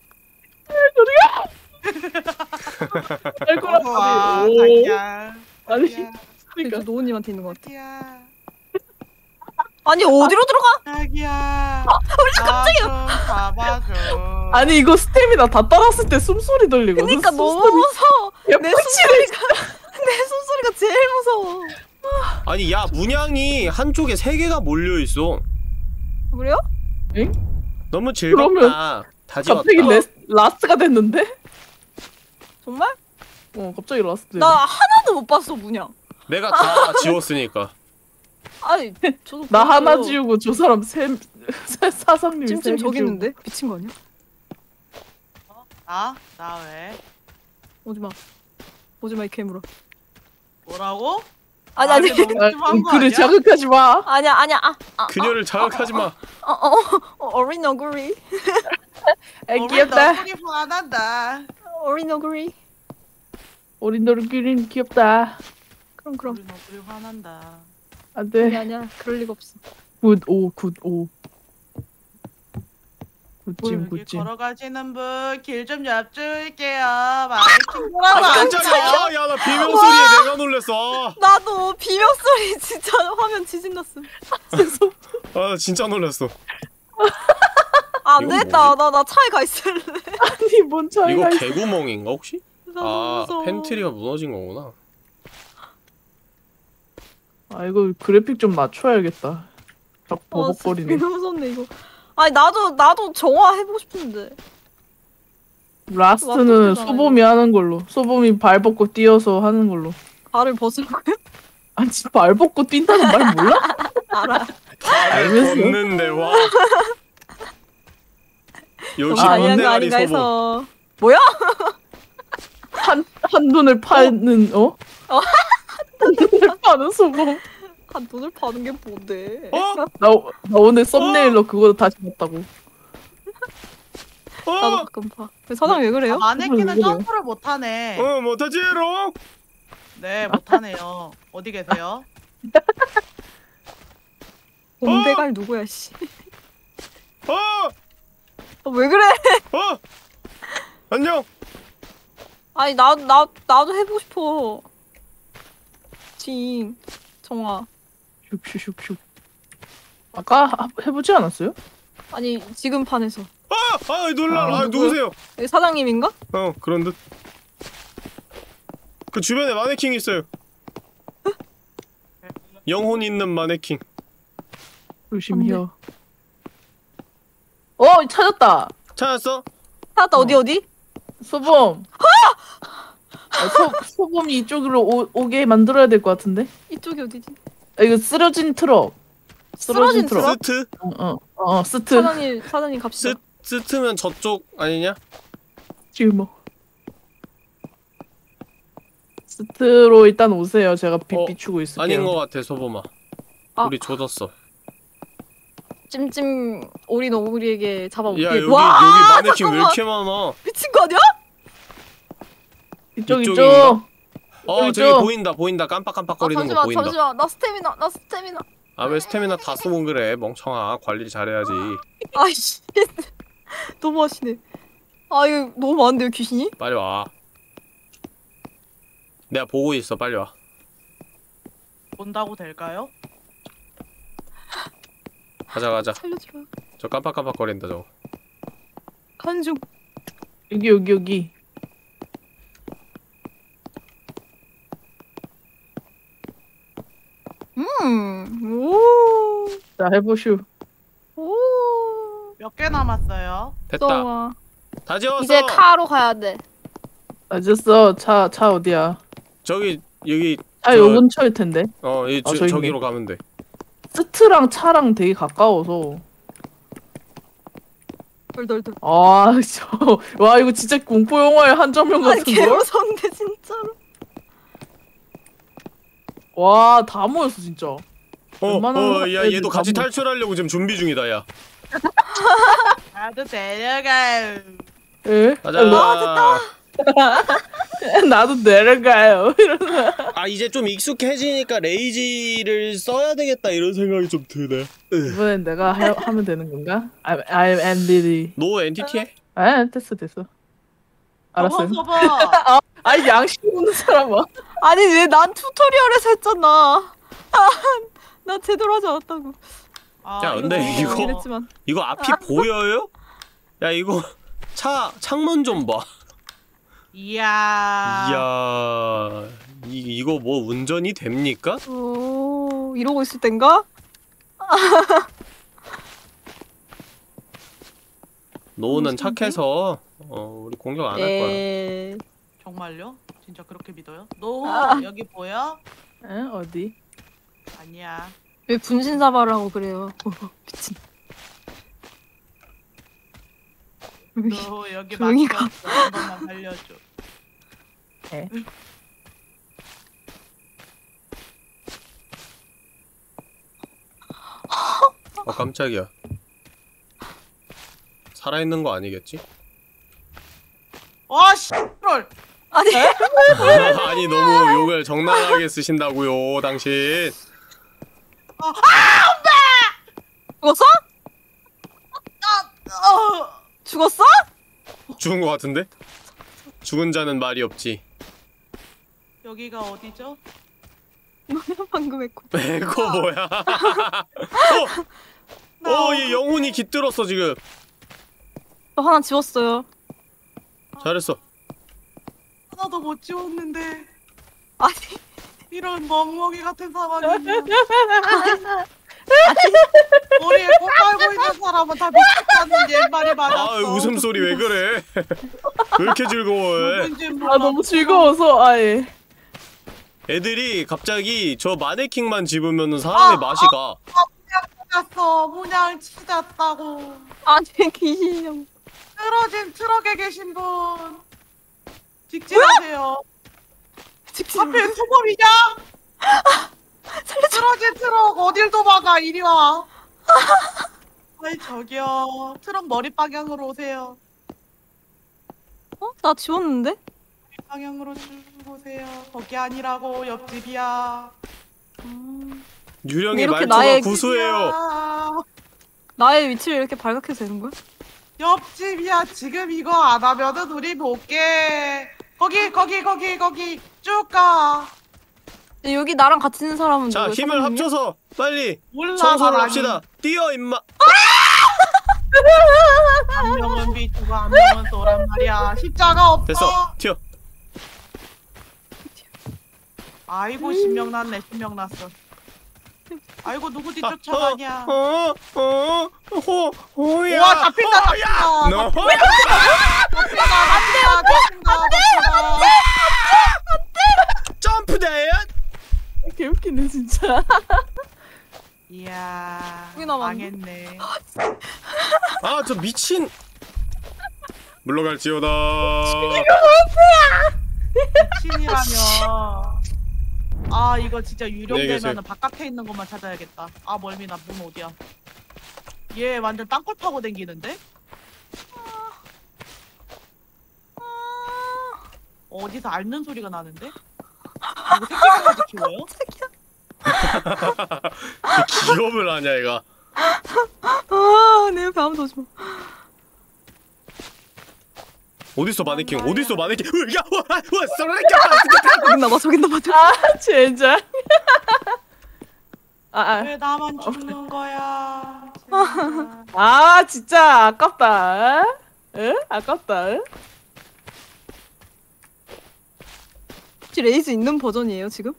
알 거라. 어서 와, 오. 자기야. 아니 자기야. 그러니까 저 노은님한테 있는 것 같아. 자기야. 아니 어디로 들어가? 자기야. 깜짝이야. 잡아줘. 아니 이거 스태미나 다 따랐을 때 숨소리 들리거든. 그니까 너무 숨소리 무서워. 내 개빡치네. 숨소리가 내 숨소리가 제일 무서워. 아니, 야, 문양이 한쪽에 세 개가 몰려 있어. 그래요? 너무 즐겁다. 다 지웠다. 갑자기 레, 라스트가 됐는데? 정말? 어 갑자기 라스트. 나 하나도 못 봤어 문양. 내가 다 지웠으니까. 아니 저도 나 그래요. 하나 지우고 저 사람 세, 세 사상님 세 찜찜 개 저기 지우고. 있는데? 미친 거 아니야? 나? 나 왜? 오지마. 오지마 이 괴물아. 뭐라고? 아니 아니 아, 근데 너무 아, 심한 거 그를 아니야? 자극하지 마. 아니야 아니야 아, 아 그녀를 자극하지 마. 어, 어, 어, 어린 어구리 아, 우리 귀엽다. 너구리 화난다. 어린 어구리 어린 너구리는 귀엽다. 그럼 그럼 우리 너구리 화난다. 아니 안돼. 아니야 그럴 리가 없어. 굿오 굿오. 뭐 굿찜 여기 굿찜. 걸어가시는 분 길 좀 엽줄게요. 마이킹 아, 보라고 깜짝이야. 야, 나 비명 소리에 내가 놀랬어. 나도 비명 소리 진짜 화면 지진났어. 죄송. 아, 나 진짜 놀랐어. 아, 안 이건 되겠다. 나 나 차에 가 있을래. 아니 뭔 차이가 이거 있어. 개구멍인가 혹시? 나 아, 너무 무서워. 팬트리가 무너진 거구나. 아 이거 그래픽 좀 맞춰야겠다. 막 어, 진짜 버벅거리네. 너무 무섭네 이거. 아니 나도 나도 정화 해보고 싶은데. 라스트는 와플잖아요. 소범이 하는 걸로. 소범이 발 벗고 뛰어서 하는 걸로. 발을 벗으라고요? 아니 발 벗고 뛴다는 말 몰라? 알아. 발을 알면서. 걷는데 와. 역시 너무 아니한 거 번데가리 아닌가 소보. 해서. 뭐야? 한, 한 눈을 파는, 어? 어? 한 눈을 파는 소범. 한 돈을 파는 게 뭔데? 어? 나, 나 오늘 썸네일로 그거 다시 봤다고. 나도 어? 가끔 봐. 사장 왜 그래요? 아, 마네킹은 그래요? 점프를 못하네. 어, 못하지롱? 네, 못하네요. 어디 계세요? 본대갈 누구야 씨. 어! 어, 왜 그래? 어! 안녕! 아니 나 나 나도 해보고 싶어. 징 정화. 슉슉슉슉. 아까 하- 해보지 않았어요? 아니 지금 판에서. 아! 아, 놀라. 아, 아, 누구야? 누구세요? 여기 사장님인가? 어, 그런 듯. 그 주변에 마네킹 있어요. 영혼 있는 마네킹. 조심히요. 어 찾았다. 찾았어? 찾았다. 어. 어디 어디? 소범. 아, 소, 소범이 이쪽으로 오, 오게 만들어야 될 것 같은데? 이쪽이 어디지? 아, 이거 쓰러진 트럭. 쓰러진 트럭. 트럭? 스트? 어, 어, 어 스트. 사장님 사장님 갑시다. 스, 스트면 저쪽 아니냐? 지금 뭐. 스트로 일단 오세요. 제가 빛 어, 비추고 있을게요. 아닌 것 같아, 소범아. 아. 우리 조졌어. 찜찜 오린 오구리에게 잡아볼게. 야, 여기, 와, 여기 마네킹 왜 잠깐만. 이렇게 많아? 미친 거 아니야? 이쪽 이쪽. 이쪽인가? 어, 여기 저기 있죠? 보인다, 보인다. 아 깜빡깜빡거리는 거 잠시만 보인다. 잠시만 나 스태미나 나 스태미나. 아, 왜 스태미나 다 쓰고 그래, 멍청아. 관리 잘해야지. 아이씨 너무 하시네. 아 이거 너무 많은데요 귀신이? 빨리 와. 내가 보고 있어, 빨리 와. 본다고 될까요? 가자, 가자. 살려줘. 저 깜빡깜빡거린다, 저거. 간중. 여기 여기 여기. 음. 오. 자 해보슈. 오. 몇 개 남았어요? 됐다. 좋아. 다 지웠어. 이제 카로 가야 돼. 알겠어. 차 차 어디야? 저기, 여기, 차 저- 요 근처일 텐데. 어, 이, 아, 저, 저기 있네. 저기로 가면 돼. 스트랑 차랑 되게 가까워서. 돌돌돌. 아, 저, 와, 이거 진짜 공포 영화의 한 장면 아니 같은 개 걸? 무서운데 진짜로. 와, 다 모였어 진짜. 어, 웬만한 어, 야, 애들 얘도 다 같이 모였어. 탈출하려고 지금 준비 중이다, 야. 나도 데려가요. 예? 가자. 아, 나도 내려가요. 이러면서. 아, 이제 좀 익숙해지니까 레이지를 써야 되겠다 이런 생각이 좀 드네. 이번엔 내가 하, 하면 되는 건가? I'm, I'm Andy. 너 엔티티 해? 아, 됐어 됐어. 알았어요. 서버 서버. 아니 양심 없는 사람아. 아니 왜 난 튜토리얼에서 했잖아. 아, 나 제대로 하지 않았다고. 아, 야, 근데 이거- 이랬지만. 이거 앞이 보여요? 야, 이거 차 창문 좀 봐. 이야. 이야, 이, 이거 뭐 운전이 됩니까? 오 이러고 있을 땐가? 노는 착해서 어, 우리 공격 안 할 거야. 에... 정말요? 진짜 그렇게 믿어요? 너 아. 여기 보여? 에? 어디? 아니야. 왜 분신사발을 하고 그래요? 어, 미친. 너 여기 조용히 막혔어. 한 번만 알려줘. 에? 어, 깜짝이야. 살아있는 거 아니겠지? 와 씨발. 아니 아니, 너무 욕을 적나라하게 쓰신다고요, 당신. 죽었어? 어. 죽었어? 죽은 거 같은데? 죽은 자는 말이 없지. 여기가 어디죠? 방금 했고. 에코 뭐야? 어, 어, 얘 영혼이 깃들었어 지금. 저 하나 지웠어요. 잘했어. 하나도 못 지웠는데 아니 이런 멍멍이 같은 상황이냐. 머리에 꽃 깔고 있는 사람은 다 미쳤다는 옛말이 맞았어. 아, 웃음소리 왜 그래? 왜 이렇게 즐거워해? 누군지 아 몰라. 너무 즐거워서 아예. 애들이 갑자기 저 마네킹만 집으면 사람의 아, 맛이 가. 찾았어. 문양 찾았다고. 아니 귀신이요. 쓰러진 트럭에 계신 분 직진하세요. 직진. 하필 소범이냐? 쓰러진 트럭 어딜 도망가. 이리 와. 아이 저기요. 트럭 머리 방향으로 오세요. 어? 나 지웠는데? 머리 방향으로 쭉 오세요. 거기 아니라고. 옆집이야. 음, 유령의 이렇게 말투가 나의 구수해요. 야, 나의 위치를 이렇게 발각해도 되는 거야? 옆집이야. 지금 이거 안 하면은 우리 못 깨. 거기 거기 거기 거기 쭉 가. 근데 여기 나랑 같이 있는 사람은 자, 누구야? 힘을 사장님이야? 합쳐서 빨리 올라가. 청소를 합시다. 뛰어 임마. 한 명은 비추고 한 명은 쏘란 말이야. 십자가 없어. 됐어. 튀어. 아이고 신명 났네. 신명 났어. 아이고 누구 아, 뒤쫓아가냐. 어, 어, 호, 호야. 우와 잡힌다 어, 야. 잡힌다. 너. 잡힌다 잡힌다 잡힌다. 점프 대연. 개웃기네 진짜. 이야 여기 남았네. 망했네. 아, 저 미친. 물러갈지어다. 미친이라며. 아 이거 진짜 안녕히 계세요. 유령되면은 바깥에 있는 것만 찾아야겠다. 아 멀미나. 문 어디야. 얘 완전 땅굴 파고 댕기는데? 어디서 앓는 소리가 나는데? 이거 새끼까지 키워요? 기업을 하냐 얘가. 아내 옆에 아무도 오지 마. 어딨어 마네킹? 엄마야. 어딨어 마네킹? 으, 야, 와, 와, 쏘라니까. 저기 나봐 저기 나봐. 아 진짜. 아, 아. 왜 나만 죽는 거야? 진짜. 아 진짜 아깝다. 에? 아깝다. 에? 혹시 레이즈 있는 버전이에요 지금?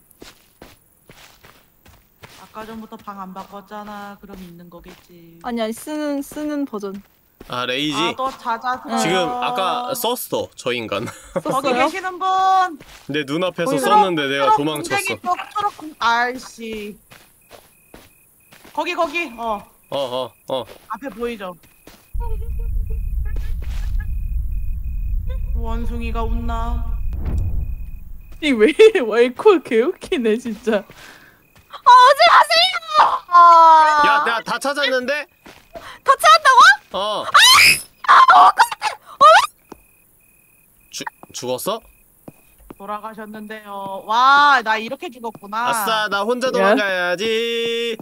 아까 전부터 방 안 바꿨잖아. 그럼 있는 거겠지. 아니 아니 쓰는 쓰는 버전. 아, 레이지. 아또 찾았어. 지금 아까 썼어 저 인간. 거기 썼어요? 계시는 분. 내 눈앞에서 거기서 썼는데 내가 트럭 도망쳤어. 공쟁이 쪽 트럭 공. 아이씨. 거기 거기. 어. 어, 어, 어. 앞에 보이죠? 원숭이가 웃나? 이왜 와이콜 개웃기네 진짜. 오지 마세요! 아... 야, 내가 다 찾았는데? 다 찾았다고? 어. 주, 죽었어? 돌아가셨는데요. 와, 나 이렇게 죽었구나. 아싸, 나 혼자 도망가야지.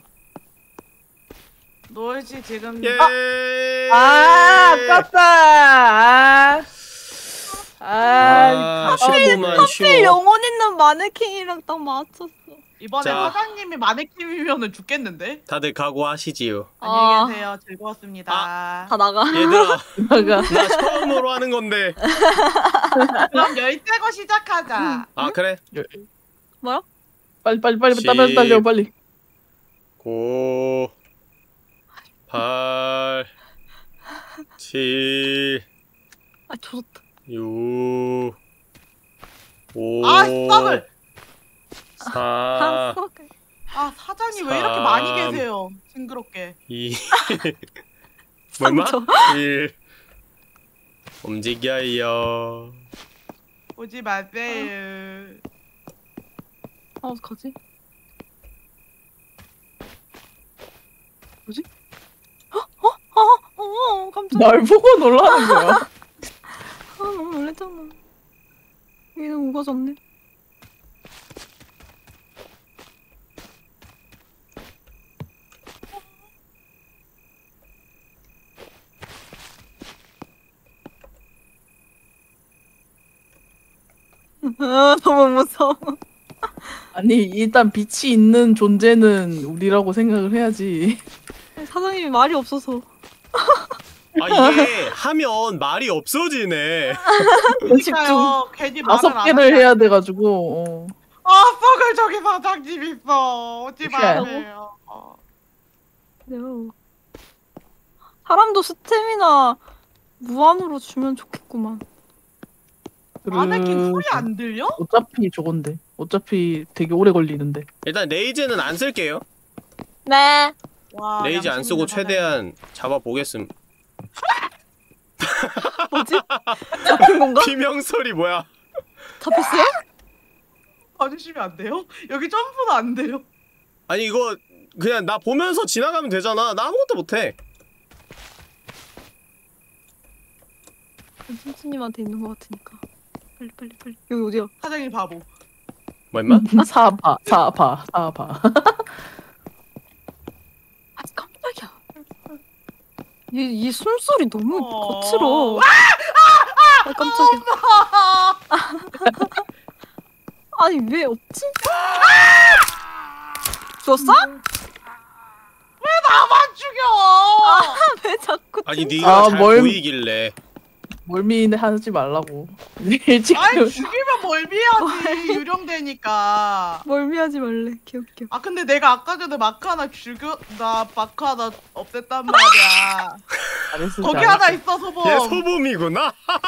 노을씨 지금 예. 아, 아깝다. 아, 아, 아, 쉽구만, 하필 쉬워. 영혼 있는 마네킹이랑 딱 맞췄어. 이번에 자. 사장님이 마네킹이면은 죽겠는데? 다들 각오하시지요. 아. 안녕히 계세요. 즐거웠습니다. 다 나가. 얘들아, 나가. 나 처음으로 하는 건데. 그럼 열쇠고 시작하자. 아, 그래? 뭐야? 빨리 빨리 빨리 십. 빨리 달려 빨리. 구, 팔, 칠, 아 조졌다. 육, 오, 아, 썩을! 사, 아, 썩을. 아, 사장님 왜 삼. 이렇게 많이 계세요? 징그럽게. 이, 얼마? 삼 초. 일. 움직여요. 오지 마세요. 아 어떡하지? 뭐지? 어? 어? 어? 어? 깜짝이야. 날 보고 놀라는 거야. 아 너무 놀랬잖아. 얘는 우거졌네. 아 너무 무서워. 아니 일단 빛이 있는 존재는 우리라고 생각을 해야지. 사장님이 말이 없어서. 아, 이게 하면 말이 없어지네. 그러니까요. 괜히 말을 다섯 안 개를 하게 해야 돼가지고. 어. 아, 썩을 저기 사장님 있어. 오지 그래. 마세요. 어. 네. 사람도 스태미나 무한으로 주면 좋겠구만. 마네킹 그- 소리 안 들려? 어차피 저건데. 어차피 되게 오래 걸리는데. 일단 레이즈는 안 쓸게요. 네. 와, 레이즈 안 쓰고 양심 있는 최대한 잡아보겠음. 뭐지? 잡힌 건가? 비명 소리 뭐야? 잡혔어요? 사장님. 봐주시면 안 돼요? 여기 점프도 안 돼요. 아니 이거 그냥 나 보면서 지나가면 되잖아. 나 아무것도 못해. 선수님한테 있는 것 같으니까. 빨리 빨리 빨리. 여기 어디야? 사장님 바보. 뭐 임마? 사파, 사파, 사파. 아 깜짝이야. 얘, 얘 숨소리 너무 어. 거칠어. 아 깜짝이야. 아니 왜 없지? 죽었어? 나만 죽여! 왜 자꾸 아니 튕- 네가 아, 잘 뭘- 보이길래. 멀미는 하지 말라고. 지금 아니, 죽이면 멀미하지. 유령되니까. 멀미하지 말래. 귀엽게. 아, 근데 내가 아까 전에 마크 하나 죽여, 나 마크 하나 없앴단 말이야. 잘했어. 거기 잘했어. 하나 있어, 소범. 얘 소범이구나.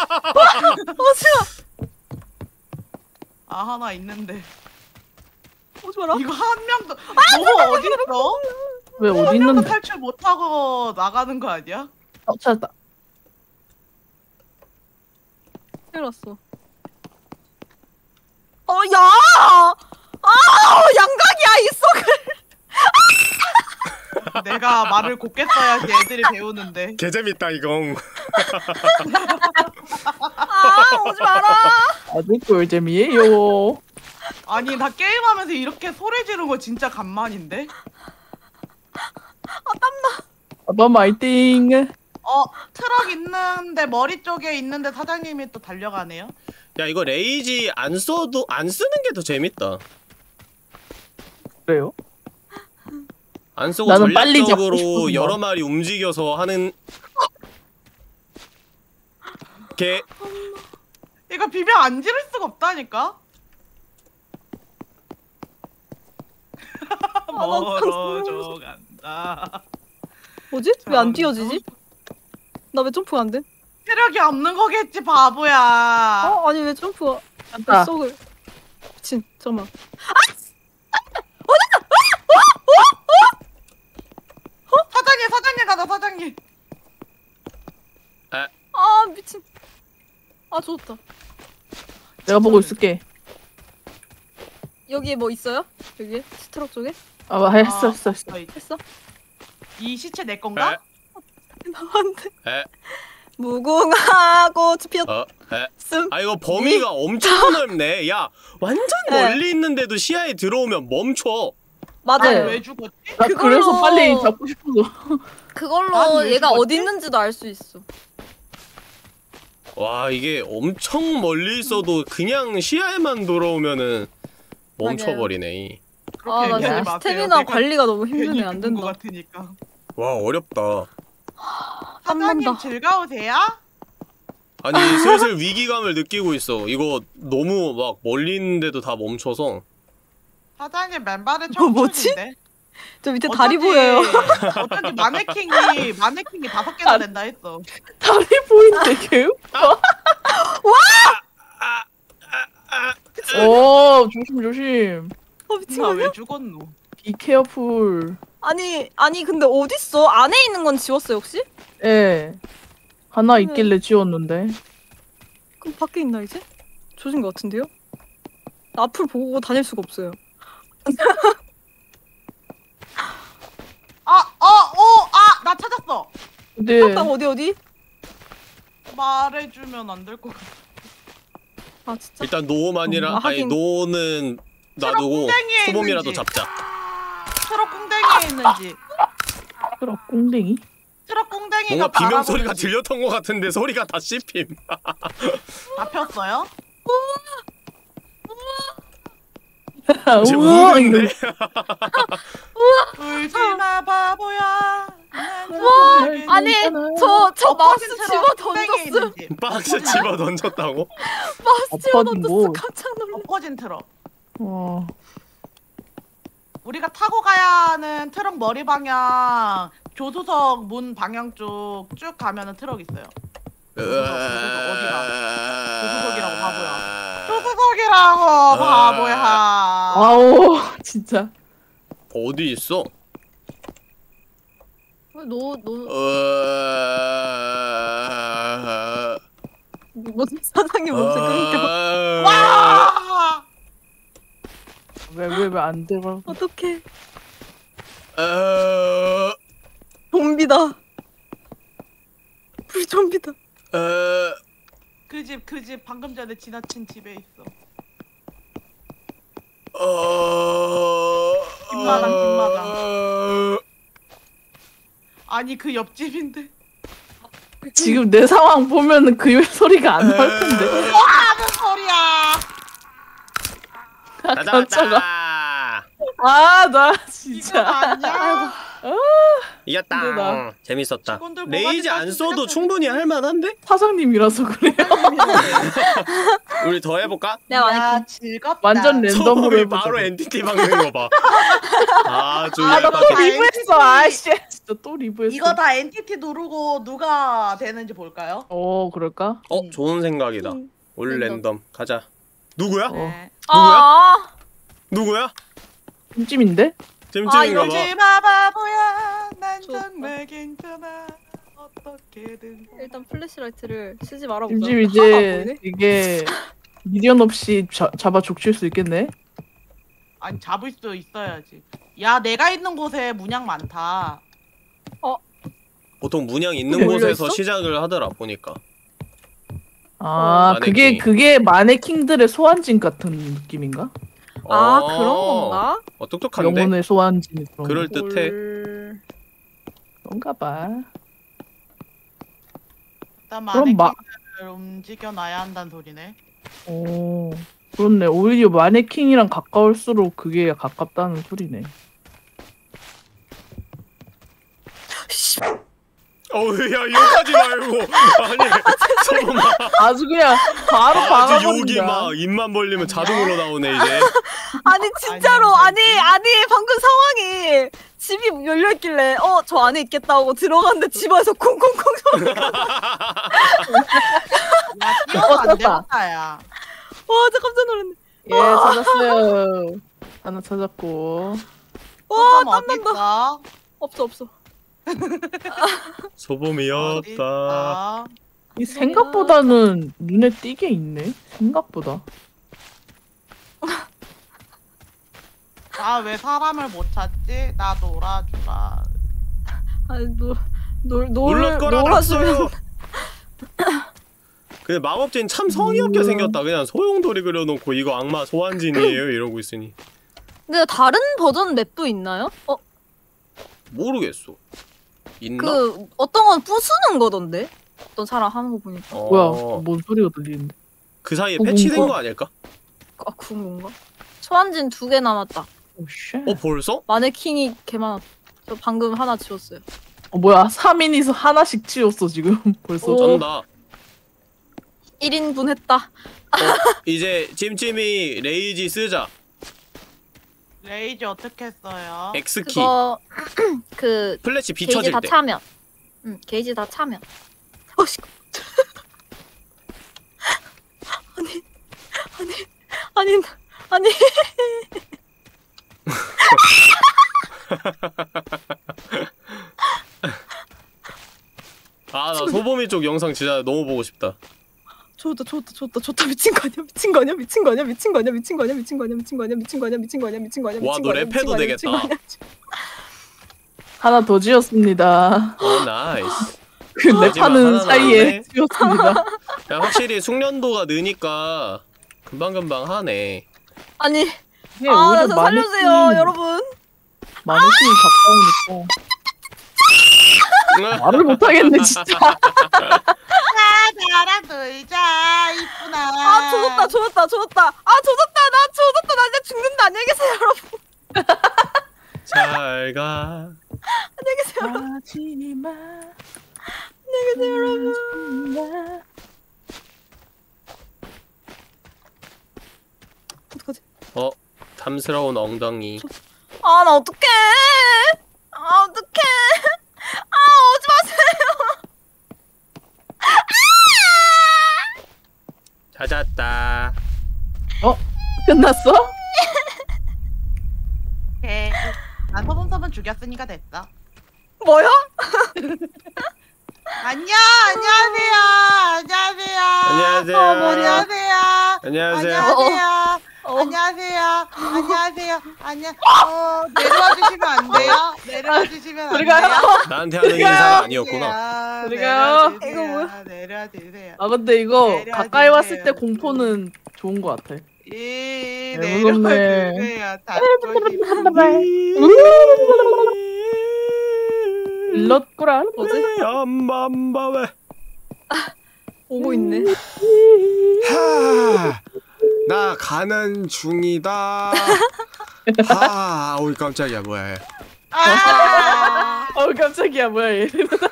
오지마. 아, 하나 있는데. 오지마라. 이거 한 명도, 너 어디 있어? 왜 어디 한 명도 있는데? 탈출 못하고 나가는 거 아니야? 어, 찾았다. 큰일 났어. 어, 야! 아, 양각이야, 이 썩을. 내가 말을 곱게 써야지 애들이 배우는데. 개재밌다 이거. 아, 오지 마라. 아주 꿀잼이에요. 아니, 나 게임하면서 이렇게 소리 지르는 거 진짜 간만인데? 너 마이팅. 어, 트럭 있는데, 머리 쪽에 있는데 사장님이 또 달려가네요? 야 이거 레이지 안 써도 안 쓰는 게 더 재밌다. 그래요? 안 쓰고 나는 빨리 잡고 전략적으로 싶거든, 여러 뭐. 마리 움직여서 하는 게 이거 비명 안 지를 수가 없다니까? 멀어져 간다. 뭐지? 왜 안 뛰어지지? 나 왜 점프가 안 돼? 체력이 없는 거겠지, 바보야. 어, 아니, 왜 점프가. 찾다. 왜 썩을. 미친, 잠깐만. 하나 사장님. 아 미친. 아 좋다. 내가 보고 있을게. 여기에 뭐 있어요? 여기 트럭 쪽에? 아 했어 했어 했어. 어, 이- 했어? 이 시체 내 건가? 나한테. 에? 무궁화꽃 피었음. 어? 에? 아 이거 범위가 엄청 넓네. 야 완전 네. 멀리 있는데도 시야에 들어오면 멈춰. 나 맞아요. 왜 죽었지? 나 그걸로- 그래서 빨리 잡고 싶어서. 그걸로 난 왜 얘가 죽었지? 어디 있는지도 알 수 있어. 와 이게 엄청 멀리 있어도 그냥 시야에만 들어오면은 멈춰버리네. 그렇게 아 맞아. 얘기하지 마세요. 스태미나 내가 관리가 너무 괜히 힘드네. 안 죽은 것 된다. 같으니까. 와 어렵다. 사장님 땀난다. 즐거우세요? 아니 슬슬 위기감을 느끼고 있어. 이거 너무 막 멀리 있는데도 다 멈춰서. 사장님 맨발의 뭐, 뭐지? 청춘인데. 저 밑에 다리 보여요. 어쩐지 마네킹이 마네킹이 다섯 개나 된다 했어. 다리 보이는데 개우? 오 조심 조심. 어 미친 나 거 아니야? 왜 죽었노? 비 케어풀. 아니 아니 근데 어딨어? 안에 있는 건 지웠어요 혹시? 예. 하나 네. 있길래 지웠는데. 그럼 밖에 있나 이제? 조진 것 같은데요? 나 앞을 보고 다닐 수가 없어요. 아, 어, 오, 아, 나 찾았어. 근데 딱 어디 어디? 말해주면 안 될 것 같아. 아 진짜? 일단 노만이라 아, 아니 하긴. 노는 놔두고 꽁댕이에 소범이라도 있는지. 잡자. 트럭 꽁댕이에 있는지. 트럭 꽁댕이? 트럭 꽁댕이가 뭔가 비명 바라보는지. 소리가 들렸던 것 같은데 소리가 다 씹힘. 잡혔어요? 이제 우와, 우는데. 울지마 바보야. 난 우와, 정말 아니 괜찮아. 저 저 마우스 엎어진 집어 트럭 꽁댕이에 던졌음. 있는지. 박스 집어 던졌다고? 마우스 집어 엎어진 던졌어. 뭐. 깜짝 놀랐. 엎어진 트럭. 어. 우리가 타고 가야 하는 트럭 머리 방향 조수석 문 방향 쪽 쭉 가면은 트럭 있어요. 어디가? 조수석이라고 바보야. 조수석이라고 바보야. 아우 진짜. 어디 있어? 노노 어... 무슨 사장님 몸새 끊겨. 와! 왜 왜 왜 안 들어? 어떡해. 어... 좀비다. 불 좀비다. 어... 그 집 그 집 방금 전에 지나친 집에 있어. 어... 뒷마당, 뒷마당. 어... 아니 그 옆집인데. 지금 내 상황 보면은 그 소리가 안 나올 텐데. 하는 소리야. 깜짝아. 나다. 아나 이건 진짜. 아니야. 이겼다. 힘들다. 재밌었다. 직원들 레이지 뭐가 안 됐다 써도 생각해. 충분히 할만한데? 사장님이라서 그래요. 우리 더 해볼까? 내가 많이 야 즐겁다. 완전 랜덤으로 소범이 해보자. 바로 엔티티 박는 거 봐. 아주 아, 나 또 얄팍해. 리브했어. 아씨. 진짜 또 리브했어. 이거 다 엔티티 누르고 누가 되는지 볼까요? 어, 그럴까? 어 좋은 생각이다. 음, 올 랜덤. 랜덤 가자. 누구야? 어. 네. 아 누구야? 찜찜인데? 찜찜인가 봐. 울지마 바보야. 난 좋다. 정말 괜찮아. 어떻게든. 일단 플래시라이트를 쓰지 말아보자. 찜찜 하나가 이제 보이네? 이게 미련 없이 자, 잡아 족칠 수 있겠네? 아니 잡을 수 있어야지. 야 내가 있는 곳에 문양 많다. 보통 문양 있는 열려 곳에서 있어? 시작을 하더라 보니까. 아, 마네킹. 그게 그게 마네킹들의 소환진 같은 느낌인가? 아 어. 그런 건가? 어 똑똑한데? 영혼의 소환진 그런 그럴 거. 듯해. 올- 그런가 봐. 일단 그럼 마- 마네킹을 움직여놔야 한다는 소리네. 오, 그렇네. 오히려 마네킹이랑 가까울수록 그게 가깝다는 소리네. 어우 야 욕하지 말고. 아니 소범아. 아주 그냥 바로 아주 욕이 박아버린다. 막 입만 벌리면 자동으로 나오네 이제. 아니 진짜로 아니, 아니 아니 방금 상황이 집이 열려 있길래 어 저 안에 있겠다고 들어갔는데 집안에서 콩콩콩 소리가. 야 뛰어도 안 떴다. 되겠다야. 와 진짜 깜짝 놀랐네. 예, 찾았어요. 하나 찾았고. 와 소금 어디 땀난다. 있어? 없어 없어. 소범이 어디 없다. 있어? 이 생각보다는 눈에 띄게 있네. 생각보다. 나 왜 사람을 못 찾지? 나 놀아주라. 아니 놀놀 놀랄 거라 놀아주면 났어요. 근데 마법진 참 성의 없게 음. 생겼다. 그냥 소용돌이 그려놓고 이거 악마 소환진이에요 이러고 있으니. 근데 다른 버전 맵도 있나요? 어, 모르겠어. 있나? 그 어떤 건 부수는 거던데. 어떤 사람 하는 거 보니까. 어, 뭐야? 뭔 소리가 들리는데? 그 사이에 어, 패치된 뭔가? 거 아닐까? 아 그런 건가? 소환진 두 개 남았다. 오 쉣. 어 벌써? 마네킹이 개 많았다. 저 방금 하나 지웠어요. 어 뭐야? 삼 인이서 하나씩 치웠어 지금. 벌써. 오. 쩐다. 어, 일 인분 했다. 이제 찜찜이 레이지 쓰자. 레이지 어떻게 써요? X키. 그거 그 플래시 게이지 비춰질 다 때. 차면. 응, 게이지 다 차면. 어씨. 아니, 아니, 아니, 아니. 아, 나 소범이 쪽 영상 진짜 너무 보고 싶다. 좋다, 좋다, 좋다, 좋다. 미친 거 아니야? 미친 거 아니야? 미친 거 아니야? 미친 거 아니야? 미친 거 아니야? 미친 거 아니야? 미친 거 아니야? 미친 거 아니야? 미친 거 아니야? 미친 거 아니야? 와, 미친 너 거 아니야? 랩해도 미친 거 아니야? 되겠다. 미친 거 아니야? 하나 더 지었습니다. 어, 나이스. 그 마지막 랩하는 하나 사이에 남았네. 지었습니다. 야, 확실히 숙련도가 느니까 금방금방 하네. 아니, 이게 아, 오히려 저 살려주세요, 마네킹- 여러분. 마네킹이 가까우니까 말을 못하겠네 진짜. 아, 나랑 놀자, 이쁘나. 아, 조졌다, 조졌다, 조졌다. 아, 조졌다, 나 조졌다. 나 이제 죽는다. 안녕히 계세요, 여러분. 잘 가. 안녕히 계세요. 하지마. 안녕히 계세요, 여러분. 어떡하지? 어, 탐스러운 엉덩이. 아, 나 어떡해. 아, 어떡해. 아, 오지 마세요. 찾았다. 어? 끝났어? 오케이. 난 소범소범 죽였으니까 됐어. 뭐야? 안녕, 안녕하세요. 안녕하세요. 안녕하세요. 어, 뭐냐? 안녕하세요. 안녕하세요. 안녕하세요. 어. 안녕하세요. 안녕하세요. 안녕. 어, 내려와 주시면 안 돼요? 내려와 주시면 안 들어가요. 돼요? 나한테 하는 인사가 아니었구나. 들어가요. 내려와 이거 뭐야? 주세요. 내려와 주세요. 아 근데 이거 내려주세요. 가까이 왔을 때 공포는 좋은 것 같아. 이 네, 내려와 무섭네. 주세요. 닫고 싶은데. 일렀구라. 뭐지? 엄밤바왜 오고 있네. 하, 나 가는 중이다. 하, 어이 깜짝이야 뭐야. 아, 어우 깜짝이야 뭐야 얘.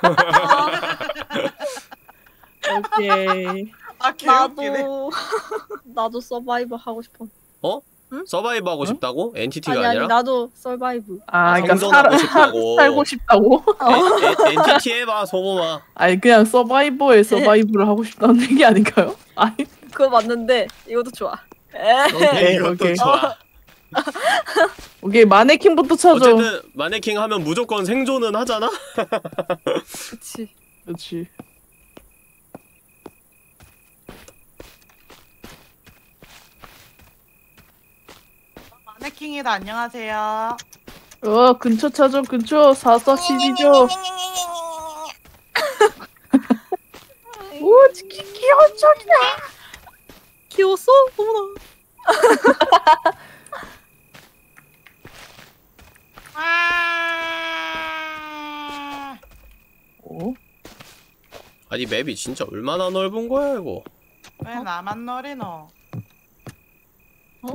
오케이. 아 개웃기네. 나도 나도 서바이벌 하고 싶어. 서바이브 하고 응? 싶다고? 엔티티가 아니 아니라? 아니 나도 서바이브. 아 그러니까 생존하고 살, 싶다고. 살고 싶다고? 엔- 엔- 엔티티 해봐 소범아. 아니 그냥 서바이버에 서바이브를 하고 싶다는 얘기 아닌가요? 아니 그거 맞는데 이것도 좋아. 에. 오케이 이것도 오케이 좋아. 오케이 마네킹부터 찾아. 어쨌든 마네킹 하면 무조건 생존은 하잖아? 그치. 그렇지. 마네킹이다. 안녕하세요. 어 근처 찾아 근처 사서 시리죠. 오 치키 귀여운 척이야. 귀여웠어? 어머나. 아, 어? 아니 맵이 진짜 얼마나 넓은 거야 이거. 왜 나만 노리노? 어?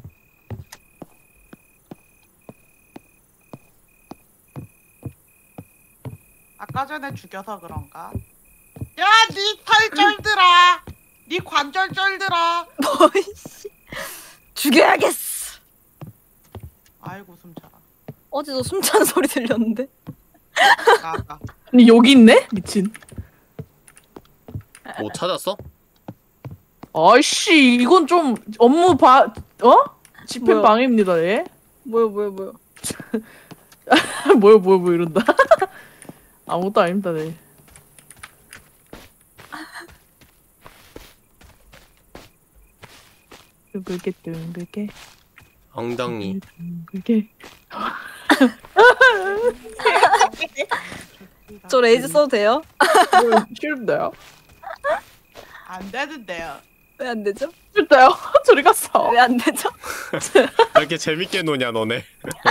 아까 전에 죽여서 그런가? 야, 니 털 쩔더라. 니 관절 쩔더라. 뭐이씨. 죽여야겠어. 아이고 숨차라. 어제도 숨찬 소리 들렸는데. 나가. 아니 여기 있네? 미친. 뭐 찾았어? 아이씨 이건 좀 업무 바 어? 집행 뭐야? 방해입니다 얘. 뭐야 뭐야 뭐야. 뭐야 뭐야 뭐 이런다. 아무것도 아닙니다, 네. 둥글게 둥글게 엉덩이. 둥글게. 저 레이즈 써도 돼요? 싫은데요? 안 되는데요. 왜 안 되죠? 싫다요? 저리 갔어. 왜 안 되죠? 왜 이렇게 재밌게 노냐 너네.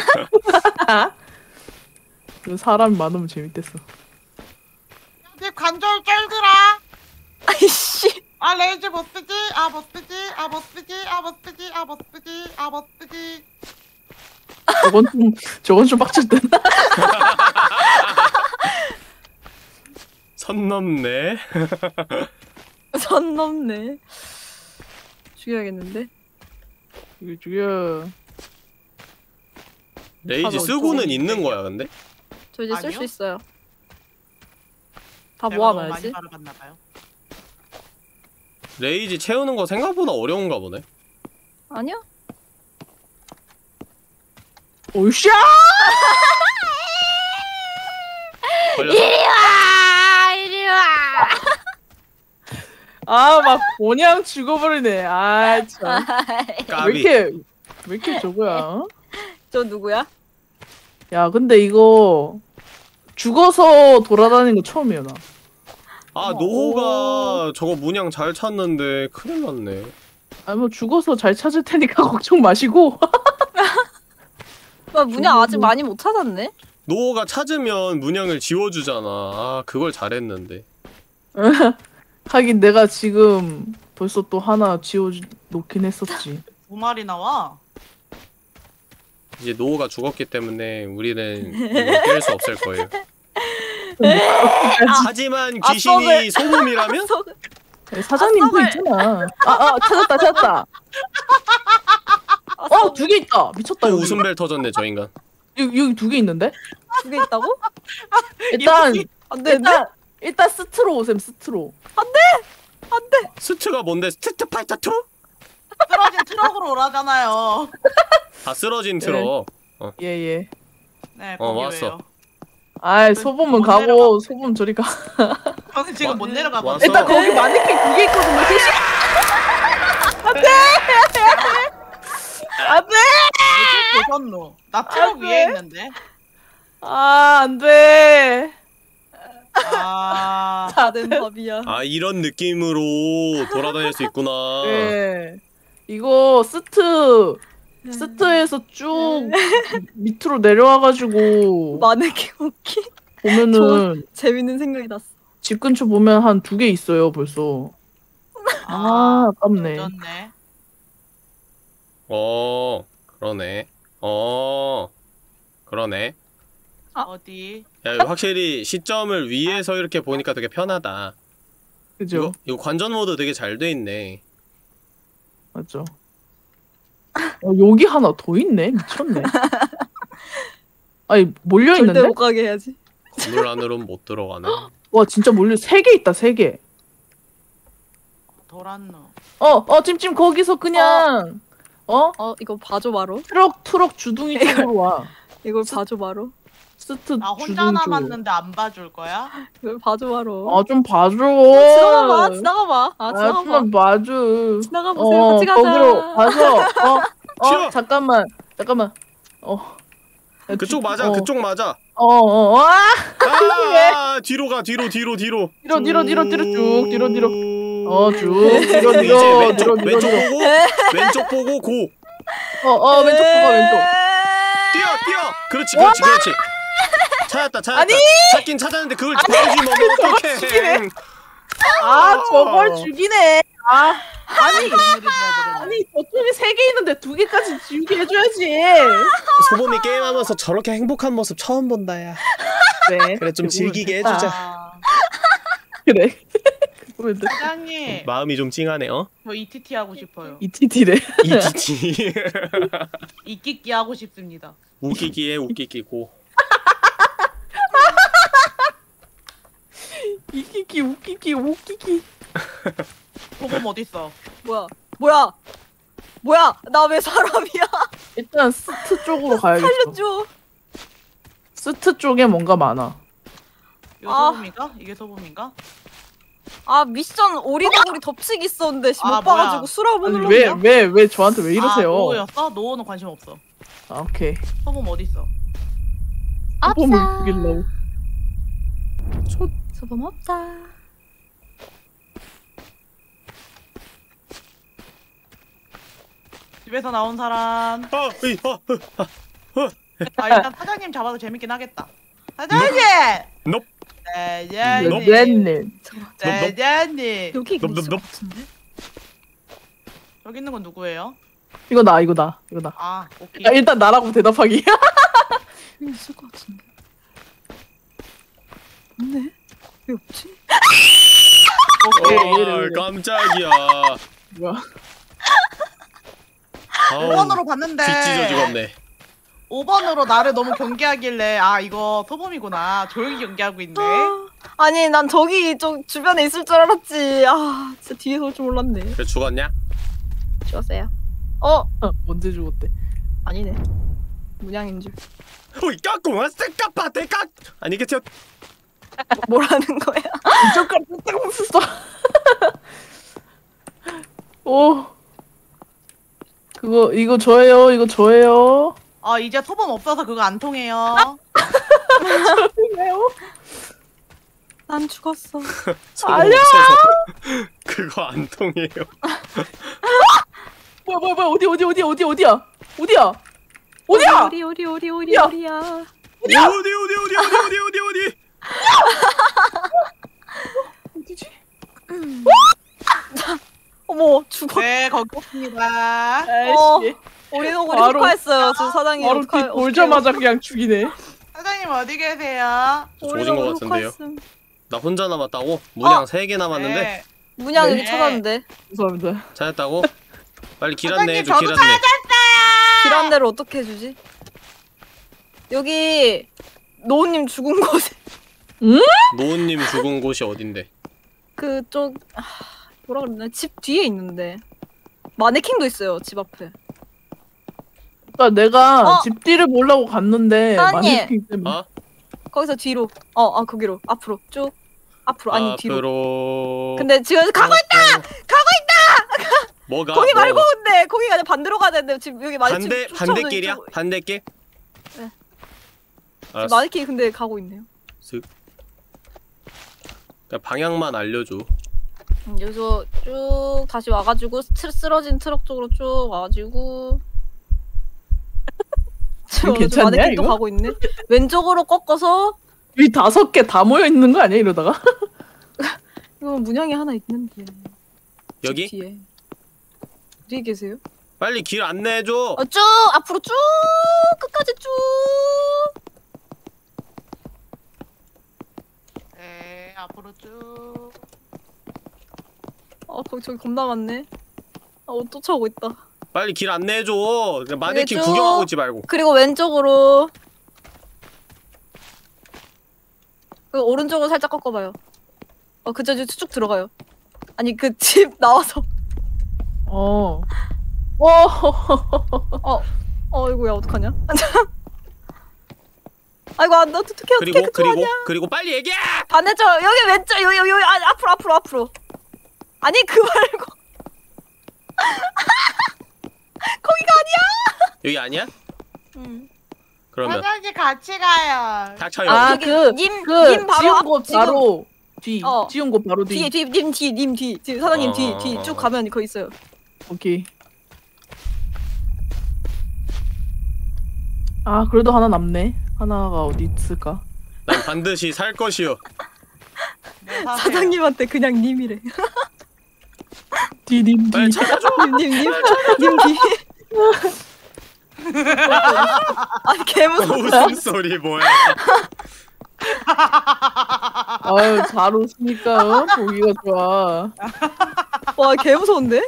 사람이 많으면 재밌댔어. 집 관절 쩔더라. 아이씨. 아 레이즈 못 쓰지. 아 못 쓰지. 아 못 쓰지. 아 못 쓰지. 아 못 쓰지. 아 못 쓰지. 저건 좀 저건 좀 빡칠 듯. 선 넘네. 선 넘네. 죽여야겠는데? 이거 죽여. 레이지 아, 쓰고는 어쩌고 있는 거야 근데? 저 이제 쓸 수 아니요? 있어요. 다 내가 너무 모아놔야지. 많이 바라봤나 봐요. 레이지 채우는 거 생각보다 어려운가 보네. 아니야? 오샤! 걸렸어. 와! 이리 와! 아, 막 그냥 죽어버리네. 아, 참. 왜 까비. 이렇게 왜 이렇게 저거야? 저 누구야? 야, 근데 이거 죽어서 돌아다니는 거 처음이야 나. 아 노호가 저거 문양 잘 찾는데 큰일 났네. 아니 뭐 죽어서 잘 찾을 테니까 걱정 마시고. 나 문양 아직 많이 못 찾았네. 노호가 찾으면 문양을 지워주잖아. 아 그걸 잘했는데. 하긴 내가 지금 벌써 또 하나 지워 놓긴 했었지. 두 마리 나와. 이제 노호가 죽었기 때문에 우리는 이거 깰 수 없을 거예요. 하지만 아, 귀신이 소금이라면? 속- 사장님 아, 그 있잖아. 아, 아 찾았다 찾았다. 아, 어, 두 개 있다. 미쳤다. 또 여기. 웃음벨 터졌네 저 인간. 여기, 여기 두 개 있는데? 두개 있다고? 일단 여기- 안 되는데? 일단 일단 스트로 오셈 스트로. 스트가 뭔데? 스트트 파이터 투? 쓰러진 트럭으로 오라잖아요. 다 쓰러진 트럭. 예예. 네, 어, 거기 왔어. 왜요? 아이 소범은 못 가고 내려가. 소범 저리 가. 저는 지금 와- 못 내려가거든요. 왔어. 일단 거기 마네킹 두 개 있거든요. 셋이. 안돼. 안돼. 조선로. 나 트럭 안 돼. 위에 있는데. 아 안돼. 아. 다된 법이야. 아 이런 느낌으로 돌아다닐 수 있구나. 네. 이거 스트 스트에서 쭉 밑으로 내려와가지고 마네킹 웃기? 보면은 재밌는 생각이 났어. 집 근처 보면 한 두 개 있어요 벌써. 아 아깝네. 늦었네. 어 그러네. 어 그러네. 아. 어디? 야 이거 확실히 시점을 위에서 이렇게 보니까 되게 편하다. 그죠? 이거, 이거 관전 모드 되게 잘 돼 있네. 맞죠. 어, 여기 하나 더 있네. 미쳤네. 아니 몰려 절대 있는데? 못 가게 해야지. 건물 안으로는 못 들어가네. 와 진짜 몰려 세 개 있다 세 개. 도란노. 어, 어, 찜찜 거기서 그냥 어? 어 이거 봐줘 바로. 트럭 트럭 주둥이 쪽으로 와. 이걸 봐줘 바로. 스트 나 혼자 주둥이 쪽으로. 남았는데 안 봐줄 거야? 이걸 봐줘 바로. 아, 좀 봐줘. 지나가봐 지나가봐. 아 아, 지나가봐. 좀만 봐줘. 지나가보세요. 어, 같이 가자. 거기로 가서 어, 튀어. 어, 잠깐만, 잠깐만. 어. 야, 그쪽 뒤- 맞아. 어, 그쪽 맞아. 어, 어, 어, 아! 아 뒤로 가 뒤로 뒤로 뒤로. 뒤로, 뒤로, 뒤로, 뒤로 쭉, 뒤로, 뒤로. 어, 쭉, 이제 뒤로, 뒤로, 왼쪽 뒤로, 뒤로, 왼쪽 뒤로. 보고 왼쪽 보고 고. 어, 어, 왼쪽 보고 왼쪽. 뛰어 뛰어. 그렇지 그렇지 그렇지. 찾았다 찾았다. 아니! 찾긴 찾았는데 그걸 버리지 뭐 어떡해. 아, 저걸 죽이네. 아, 아니, 눈물이 들어버렸네. 아니, 저쪽에 세 개 있는데 두 개까지 지우게 해줘야지. 소범이 게임하면서 저렇게 행복한 모습 처음 본다야. 그래. 그래 좀 즐기게 됐다. 해주자. 아, 그래. 그러면 돼. 사장님, 마음이 좀 찡하네. 어? 저 이티티 하고 싶어요. 이티티래. 이티티. 이끼끼 하고 싶습니다. 웃기기에 웃기기고. 이키키, 웃기키, 웃기키. 보검 어딨어? 뭐야 뭐야 뭐야 나 왜 사람이야? 일단 스트 쪽으로 가야겠어. 살려줘. 스트 쪽에 뭔가 많아. 이거 아. 소범인가? 이게 소범인가? 아 미션 오리더구리 덮치기 있었는데 씨, 아, 못 봐가지고 뭐야. 수라 못 아니 눌렀냐? 왜 왜 왜 저한테 왜 아, 이러세요? 노우였어? 노우는 관심 없어. 아 오케이. 소범 어디 있어? 소범을 죽이려고. 소범 없다. 집에서 나온 사람. 아, 이, 아, 아, 아 일단 사장님 잡아도 재밌긴 하겠다. 사장님! 넵. 사장님! 넷넷. 사장님! 여기 넙, 있을 넙, 것 넙. 같은데? 여기 있는 건 누구예요? 이거 나 이거 나 이거 나. 아 오케이. 야, 일단 나라고 대답하기. 여기 있을 것 같은데? 없네? 왜 없지? 오케이. 어, 이래, 이래. 깜짝이야. 뭐야? 아우, 오 번으로 봤는데 귀 찢어지겠네. 오 번으로 나를 너무 경계하길래 아 이거 소범이구나. 조용히 경계하고 있네. 아, 아니 난 저기 저 주변에 있을 줄 알았지. 아 진짜 뒤에서 올 줄 몰랐네. 그래 죽었냐? 죽었어요. 어? 어, 언제 죽었대? 아니네. 문양인 줄. 오이 까꿍아 쎄까빠 대까 아니겠죠? 뭐라는 거야? 이쪽까지 딱 없었어. 오. 그거 이거 저예요. 이거 저예요. 아 이제 소범 없어서 그거 안 통해요. 왜요? 난 죽었어. 알려! 없어서 그거 안 통해요. 뭐야 뭐야 뭐야 어디 어디 어디 어디 어디야? 어디야? 어디야? 어디 어디 어디 어디 야. 어디야? 어디 어디 어디 어디 어디 어디 어디 어디지? 어머 죽었. 네 거기 있습니다. 어. 아이씨. 우리 우리 바로- 녹화했어요. 지금 사장님. 바로 뒤 돌자마자 그냥 죽이네. 사장님 어디 계세요? 조진 것 같은데요? 나 혼자 남았다고? 문양 세 개 남았는데? 네. 문양 여기 네. 찾았는데 감사합니다. 찾았다고? 빨리 길 사장님, 안내해줘 저도 길 안내. 길 안내를 어떻게 해주지? 여기 노우님 죽은 곳에 노은님 죽은 곳이 어딘데? 그쪽 아, 뭐라 그러나 집 뒤에 있는데 마네킹도 있어요 집 앞에. 그러니까 내가 어? 집 뒤를 보려고 갔는데 사장님. 마네킹 때문에. 어? 거기서 뒤로 어아 거기로 앞으로 쭉 앞으로 아니 뒤로. 앞으로. 근데 지금 가고 있다 가고 있다. 뭐가? 거기 뭐? 말고 근데 거기가 아니라 반대로 가야 되는데 지금 여기 마네킹 반대 쫓아오는 반대길이야? 쪽- 반대길? 네. 지금 알았어. 마네킹 근데 가고 있네요. 슥. 그러니까 방향만 알려줘. 음, 여기서 쭉 다시 와가지고 스- 쓰러진 트럭 쪽으로 쭉 와가지고 지금 괜찮냐, 마네킹도 이거? 가고 있네. 왼쪽으로 꺾어서 이 다섯 개 다 모여 있는 거 아니야 이러다가? 이거 문양이 하나 있는데 집 여기? 뒤에 어디 계세요? 빨리 길 안내해줘. 어, 쭉 앞으로 쭉 끝까지 쭉. 네 앞으로 쭉. 아 거기 저기 겁나 많네. 아 어, 쫓아오고 있다. 빨리 길 안내해줘. 그냥 마네킹 알려줘. 구경하고 있지 말고. 그리고 왼쪽으로 그 오른쪽으로 살짝 꺾어봐요. 어 그저 쭉 들어가요. 아니 그 집 나와서 어. 어. 어 어이구야 어떡하냐? 아이고 안 돼, 어떡해 어떡해 그리고 그쪽 그리고 아니야. 그리고 빨리 얘기해. 반대쪽 여기 왼쪽 여기 여기 여기 아니, 앞으로 앞으로 앞으로. 아니 그 말고 거기가 아니야. 여기 아니야? 응. 그러면 사장님 같이 가요. 닥쳐요. 아, 여기 그, 님, 그, 님 바로 지운 앞, 곳 지금 바로 뒤. 어. 지운 곳 바로 뒤. 뒤에 뒤에 님 뒤 님 뒤 지금 사장님 어, 뒤 어, 뒤 어, 쭉 어. 가면 거기 있어요. 오케이. 아, 그래도 하나 남네. 하나가 어디 있을까? 난 반드시 살 것이요. 네, 사세요. 사장님한테 그냥 님이래. 뒤님 뒤. 빨리 찾아줘. 님님님 님 뒤. 아니 개 무서워. 웃음소리 뭐야? 아유, 잘 웃으니까 어? 보기가 좋아. 와개 무서운데?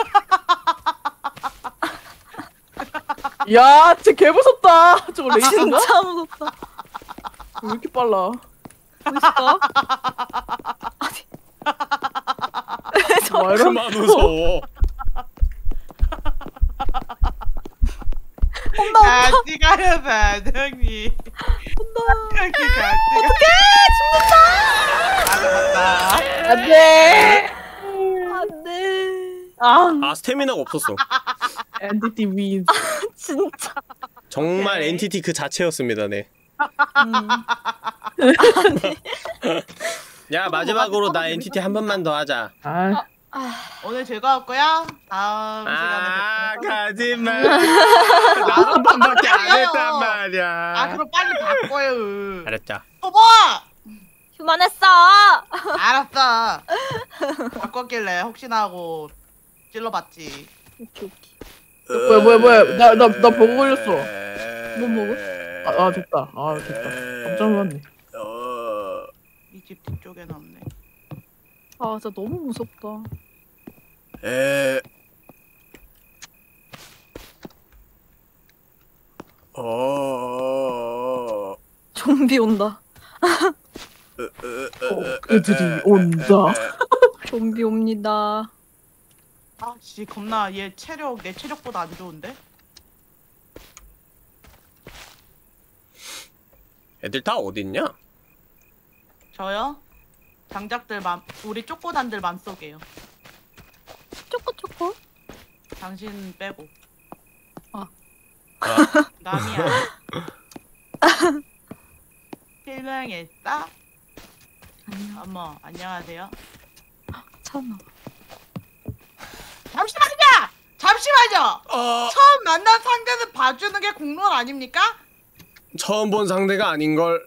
야, 진짜 개 무섭다. 저거 레이스인가? 진짜 무섭다. 왜 이렇게 빨라? 멋있다. 아니. 왜 저, 와, 이런 그만 웃어. 혼나 혼나. 같이 가요 사장님. 혼나. 같이 같이. 어떡해! 죽는다! 안돼. 안돼. 아, 아 스태미나가 없었어. 엔티티 윈. 진짜. 정말 오케이. 엔티티 그 자체였습니다. 네. 음. 야 마지막으로 나 엔티티 한 번만 더 하자. 아, 오늘 즐거웠고요. 다음 아 시간에 가지마. 나 한 번밖에 안 아니에요. 했단 말이야. 아 그럼 빨리 바꿔요. 알았죠. 어머! 휴만했어. 알았어. 바꿨길래 혹시나 하고 찔러봤지. 오케이 오케이. 뭐야 뭐야 뭐야 나 나 나 버거 걸렸어. 뭐 먹어? 아, 아 됐다. 아 됐다. 깜짝 놀랐네. 어... 이 집 뒤쪽에 없네. 아 진짜 너무 무섭다. 에... 어... 좀비 온다. 어, 그들이 온다. 좀비 옵니다. 아, 씨 겁나 얘 체력 내 체력보다 안 좋은데? 애들 다 어딨냐? 저요? 장작들 맘 우리 쪼꼬단들 맘속에요. 초코초코. 당신 빼고. 아. 아. 남이야. 실망했어? 안녕. 어머 안녕하세요. 참아. 잠시만요! 잠시만요! 어... 처음 만난 상대는 봐주는 게 공론 아닙니까? 처음 본 상대가 아닌걸.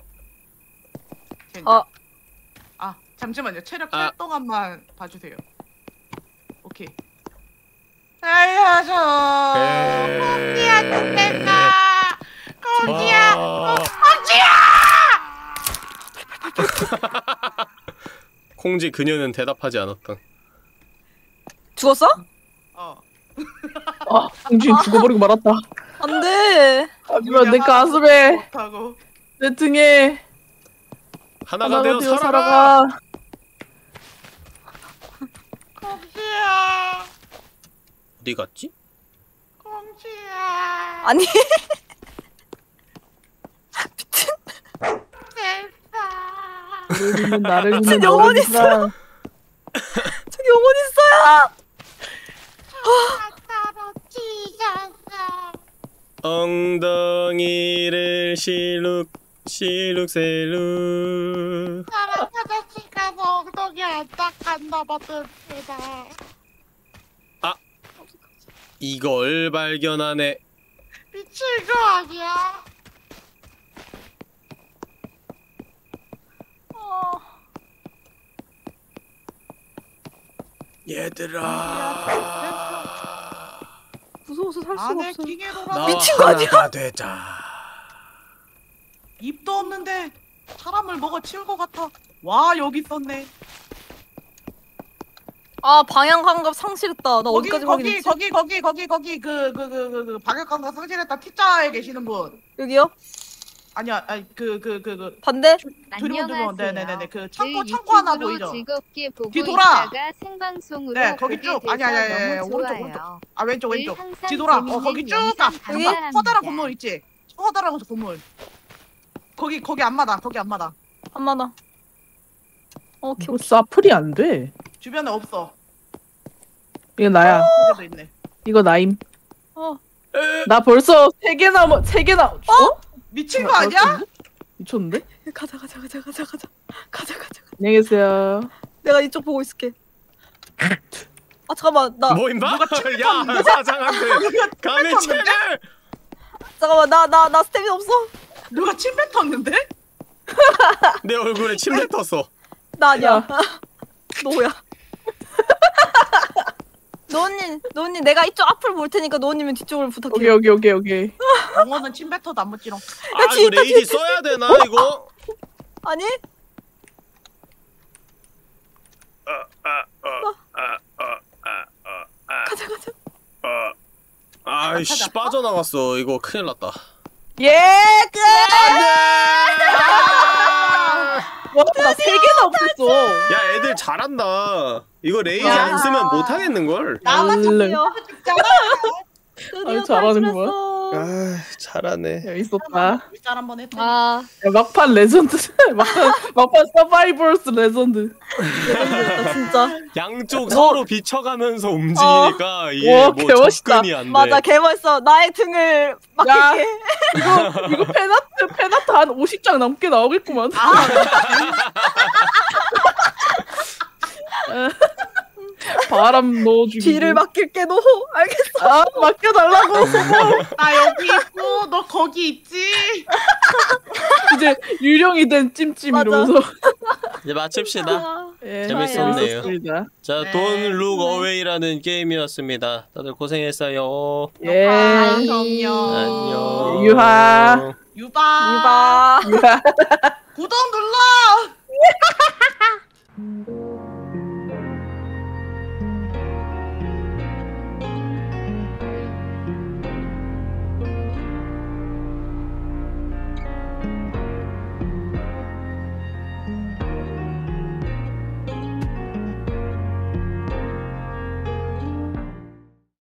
어. 아 잠시만요. 체력 아. 칠 동안만 봐주세요. 오케이. 알려줘. 에... 공지야 죽겠다. 공지야. 아... 공지야. 콩지 그녀는 대답하지 않았다. 죽었어? 어. 아, 공주인 죽어버리고 말았다. 안돼. 하지만 내 가슴에, 못하고. 내 등에 하나가, 하나가 되어, 되어 살아가. 살아가. 공지야. 어디 갔지? 공지야. 아니. 나를 믿는 나를 믿는 진짜 영혼이 너를 믿으라. 저기 영혼 있어요. 엉덩이를 실룩 실룩셀룩. 사람 화장실가서 엉덩이 안 닦았나 봐듭니다. 이걸 발견하네. 미친 거 아니야? 어. 얘들아. 무서워서 살 수가 안에 없어. 기계 나 돌아. 미친 거 아니야? 하나가 되자. 입도 없는데 사람을 먹어 치울 것 같아. 와 여기 있었네. 아 방향 감각 상실했다. 나 거기 어디까지 거기 확인했지? 거기 거기 거기 거기 그 그 그 그 그 방역감각 상실했다 T자에 계시는 분. 여기요? 아니야, 아니 그 그 그 그 반대? 두리번 두리번 네네네네 그 창고 늘 창고 하나 유튜브로 보이죠? 즐겁게 보고 뒤돌아! 있다가 생방송으로 네, 거기 보게 쭉. 돼서 아니, 아니, 아니, 아니, 너무 오른쪽, 좋아요. 오른쪽. 아 왼쪽 늘 왼쪽. 항상 뒤돌아. 어 재밌는 거기 쭉 영상 가. 감사합니다. 커다란 건물 있지? 커다란 건물. 거기 거기 앞마당 거기 앞마당. 한마나. 오케이 이거 오케이. 사플이 안 돼. 주변에 없어. 이거 나야. 그게도 있네. 이거 나임. 어. 나 벌써 세 개나 뭐 세 개나. 어? 미친 거 아니야? 미쳤는데? 가자 가자 가자 가자 가자 가자 가자. 안녕히 계세요. 내가 이쪽 보고 있을게. 아 잠깐만 나 뭐 임마? 누가 침 야 사장한테 감히 침을. 잠깐만 나 나 나 스태미나 없어. 누가 침 뱉었는데? 내 얼굴에 침 뱉었어. 나 아니야. 노야. 노은님 노은님 내가 이쪽 앞을 볼 테니까 노은님은 뒤쪽을 부탁해. 오케이 오케이 오케이 오케이. 영어는 침 뱉어도 안 묻지롱. 아 뒤에 이거 있다, 레이디 써야 되나 이거? 아니? 가자 가자. 아이씨 빠져나갔어. 이거 큰일 났다. 예 끝. 안돼. 와나세 개나 없었어. 야 애들 잘한다. 이거 레이지 야. 안 쓰면 못 하겠는 걸. 나만 얼른. 잡히요. 드디어 잘하는구만. 탈출했어. 아 잘하네. 여기 있었다. 짤 한번 해. 아, 야, 막판 레전드. 막판 막판 서바이벌스 레전드. 대단했다 진짜. 양쪽 서로 비춰가면서 움직이니까 이게 와, 뭐 개멋있다. 접근이 안 돼. 맞아, 개멋있어. 나의 등을 막힐게. 이거 이거 페나트 페나트 한 오십 장 넘게 나오겠구만. 바람 넣어주기. 뒤를 맡길게, 너. 알겠어. 아 맡겨달라고. 나 여기 있고 너 거기 있지. 이제 유령이 된 찜찜 맞아. 이러면서. 이제 마칩시다. 예, 재밌었네요. 재밌었습니다. 자, 네. Don't Look Away라는 게임이었습니다. 다들 고생했어요. 예. 안녕. 안녕. 유하. 유바. 이봐. 유하. 구독 눌러.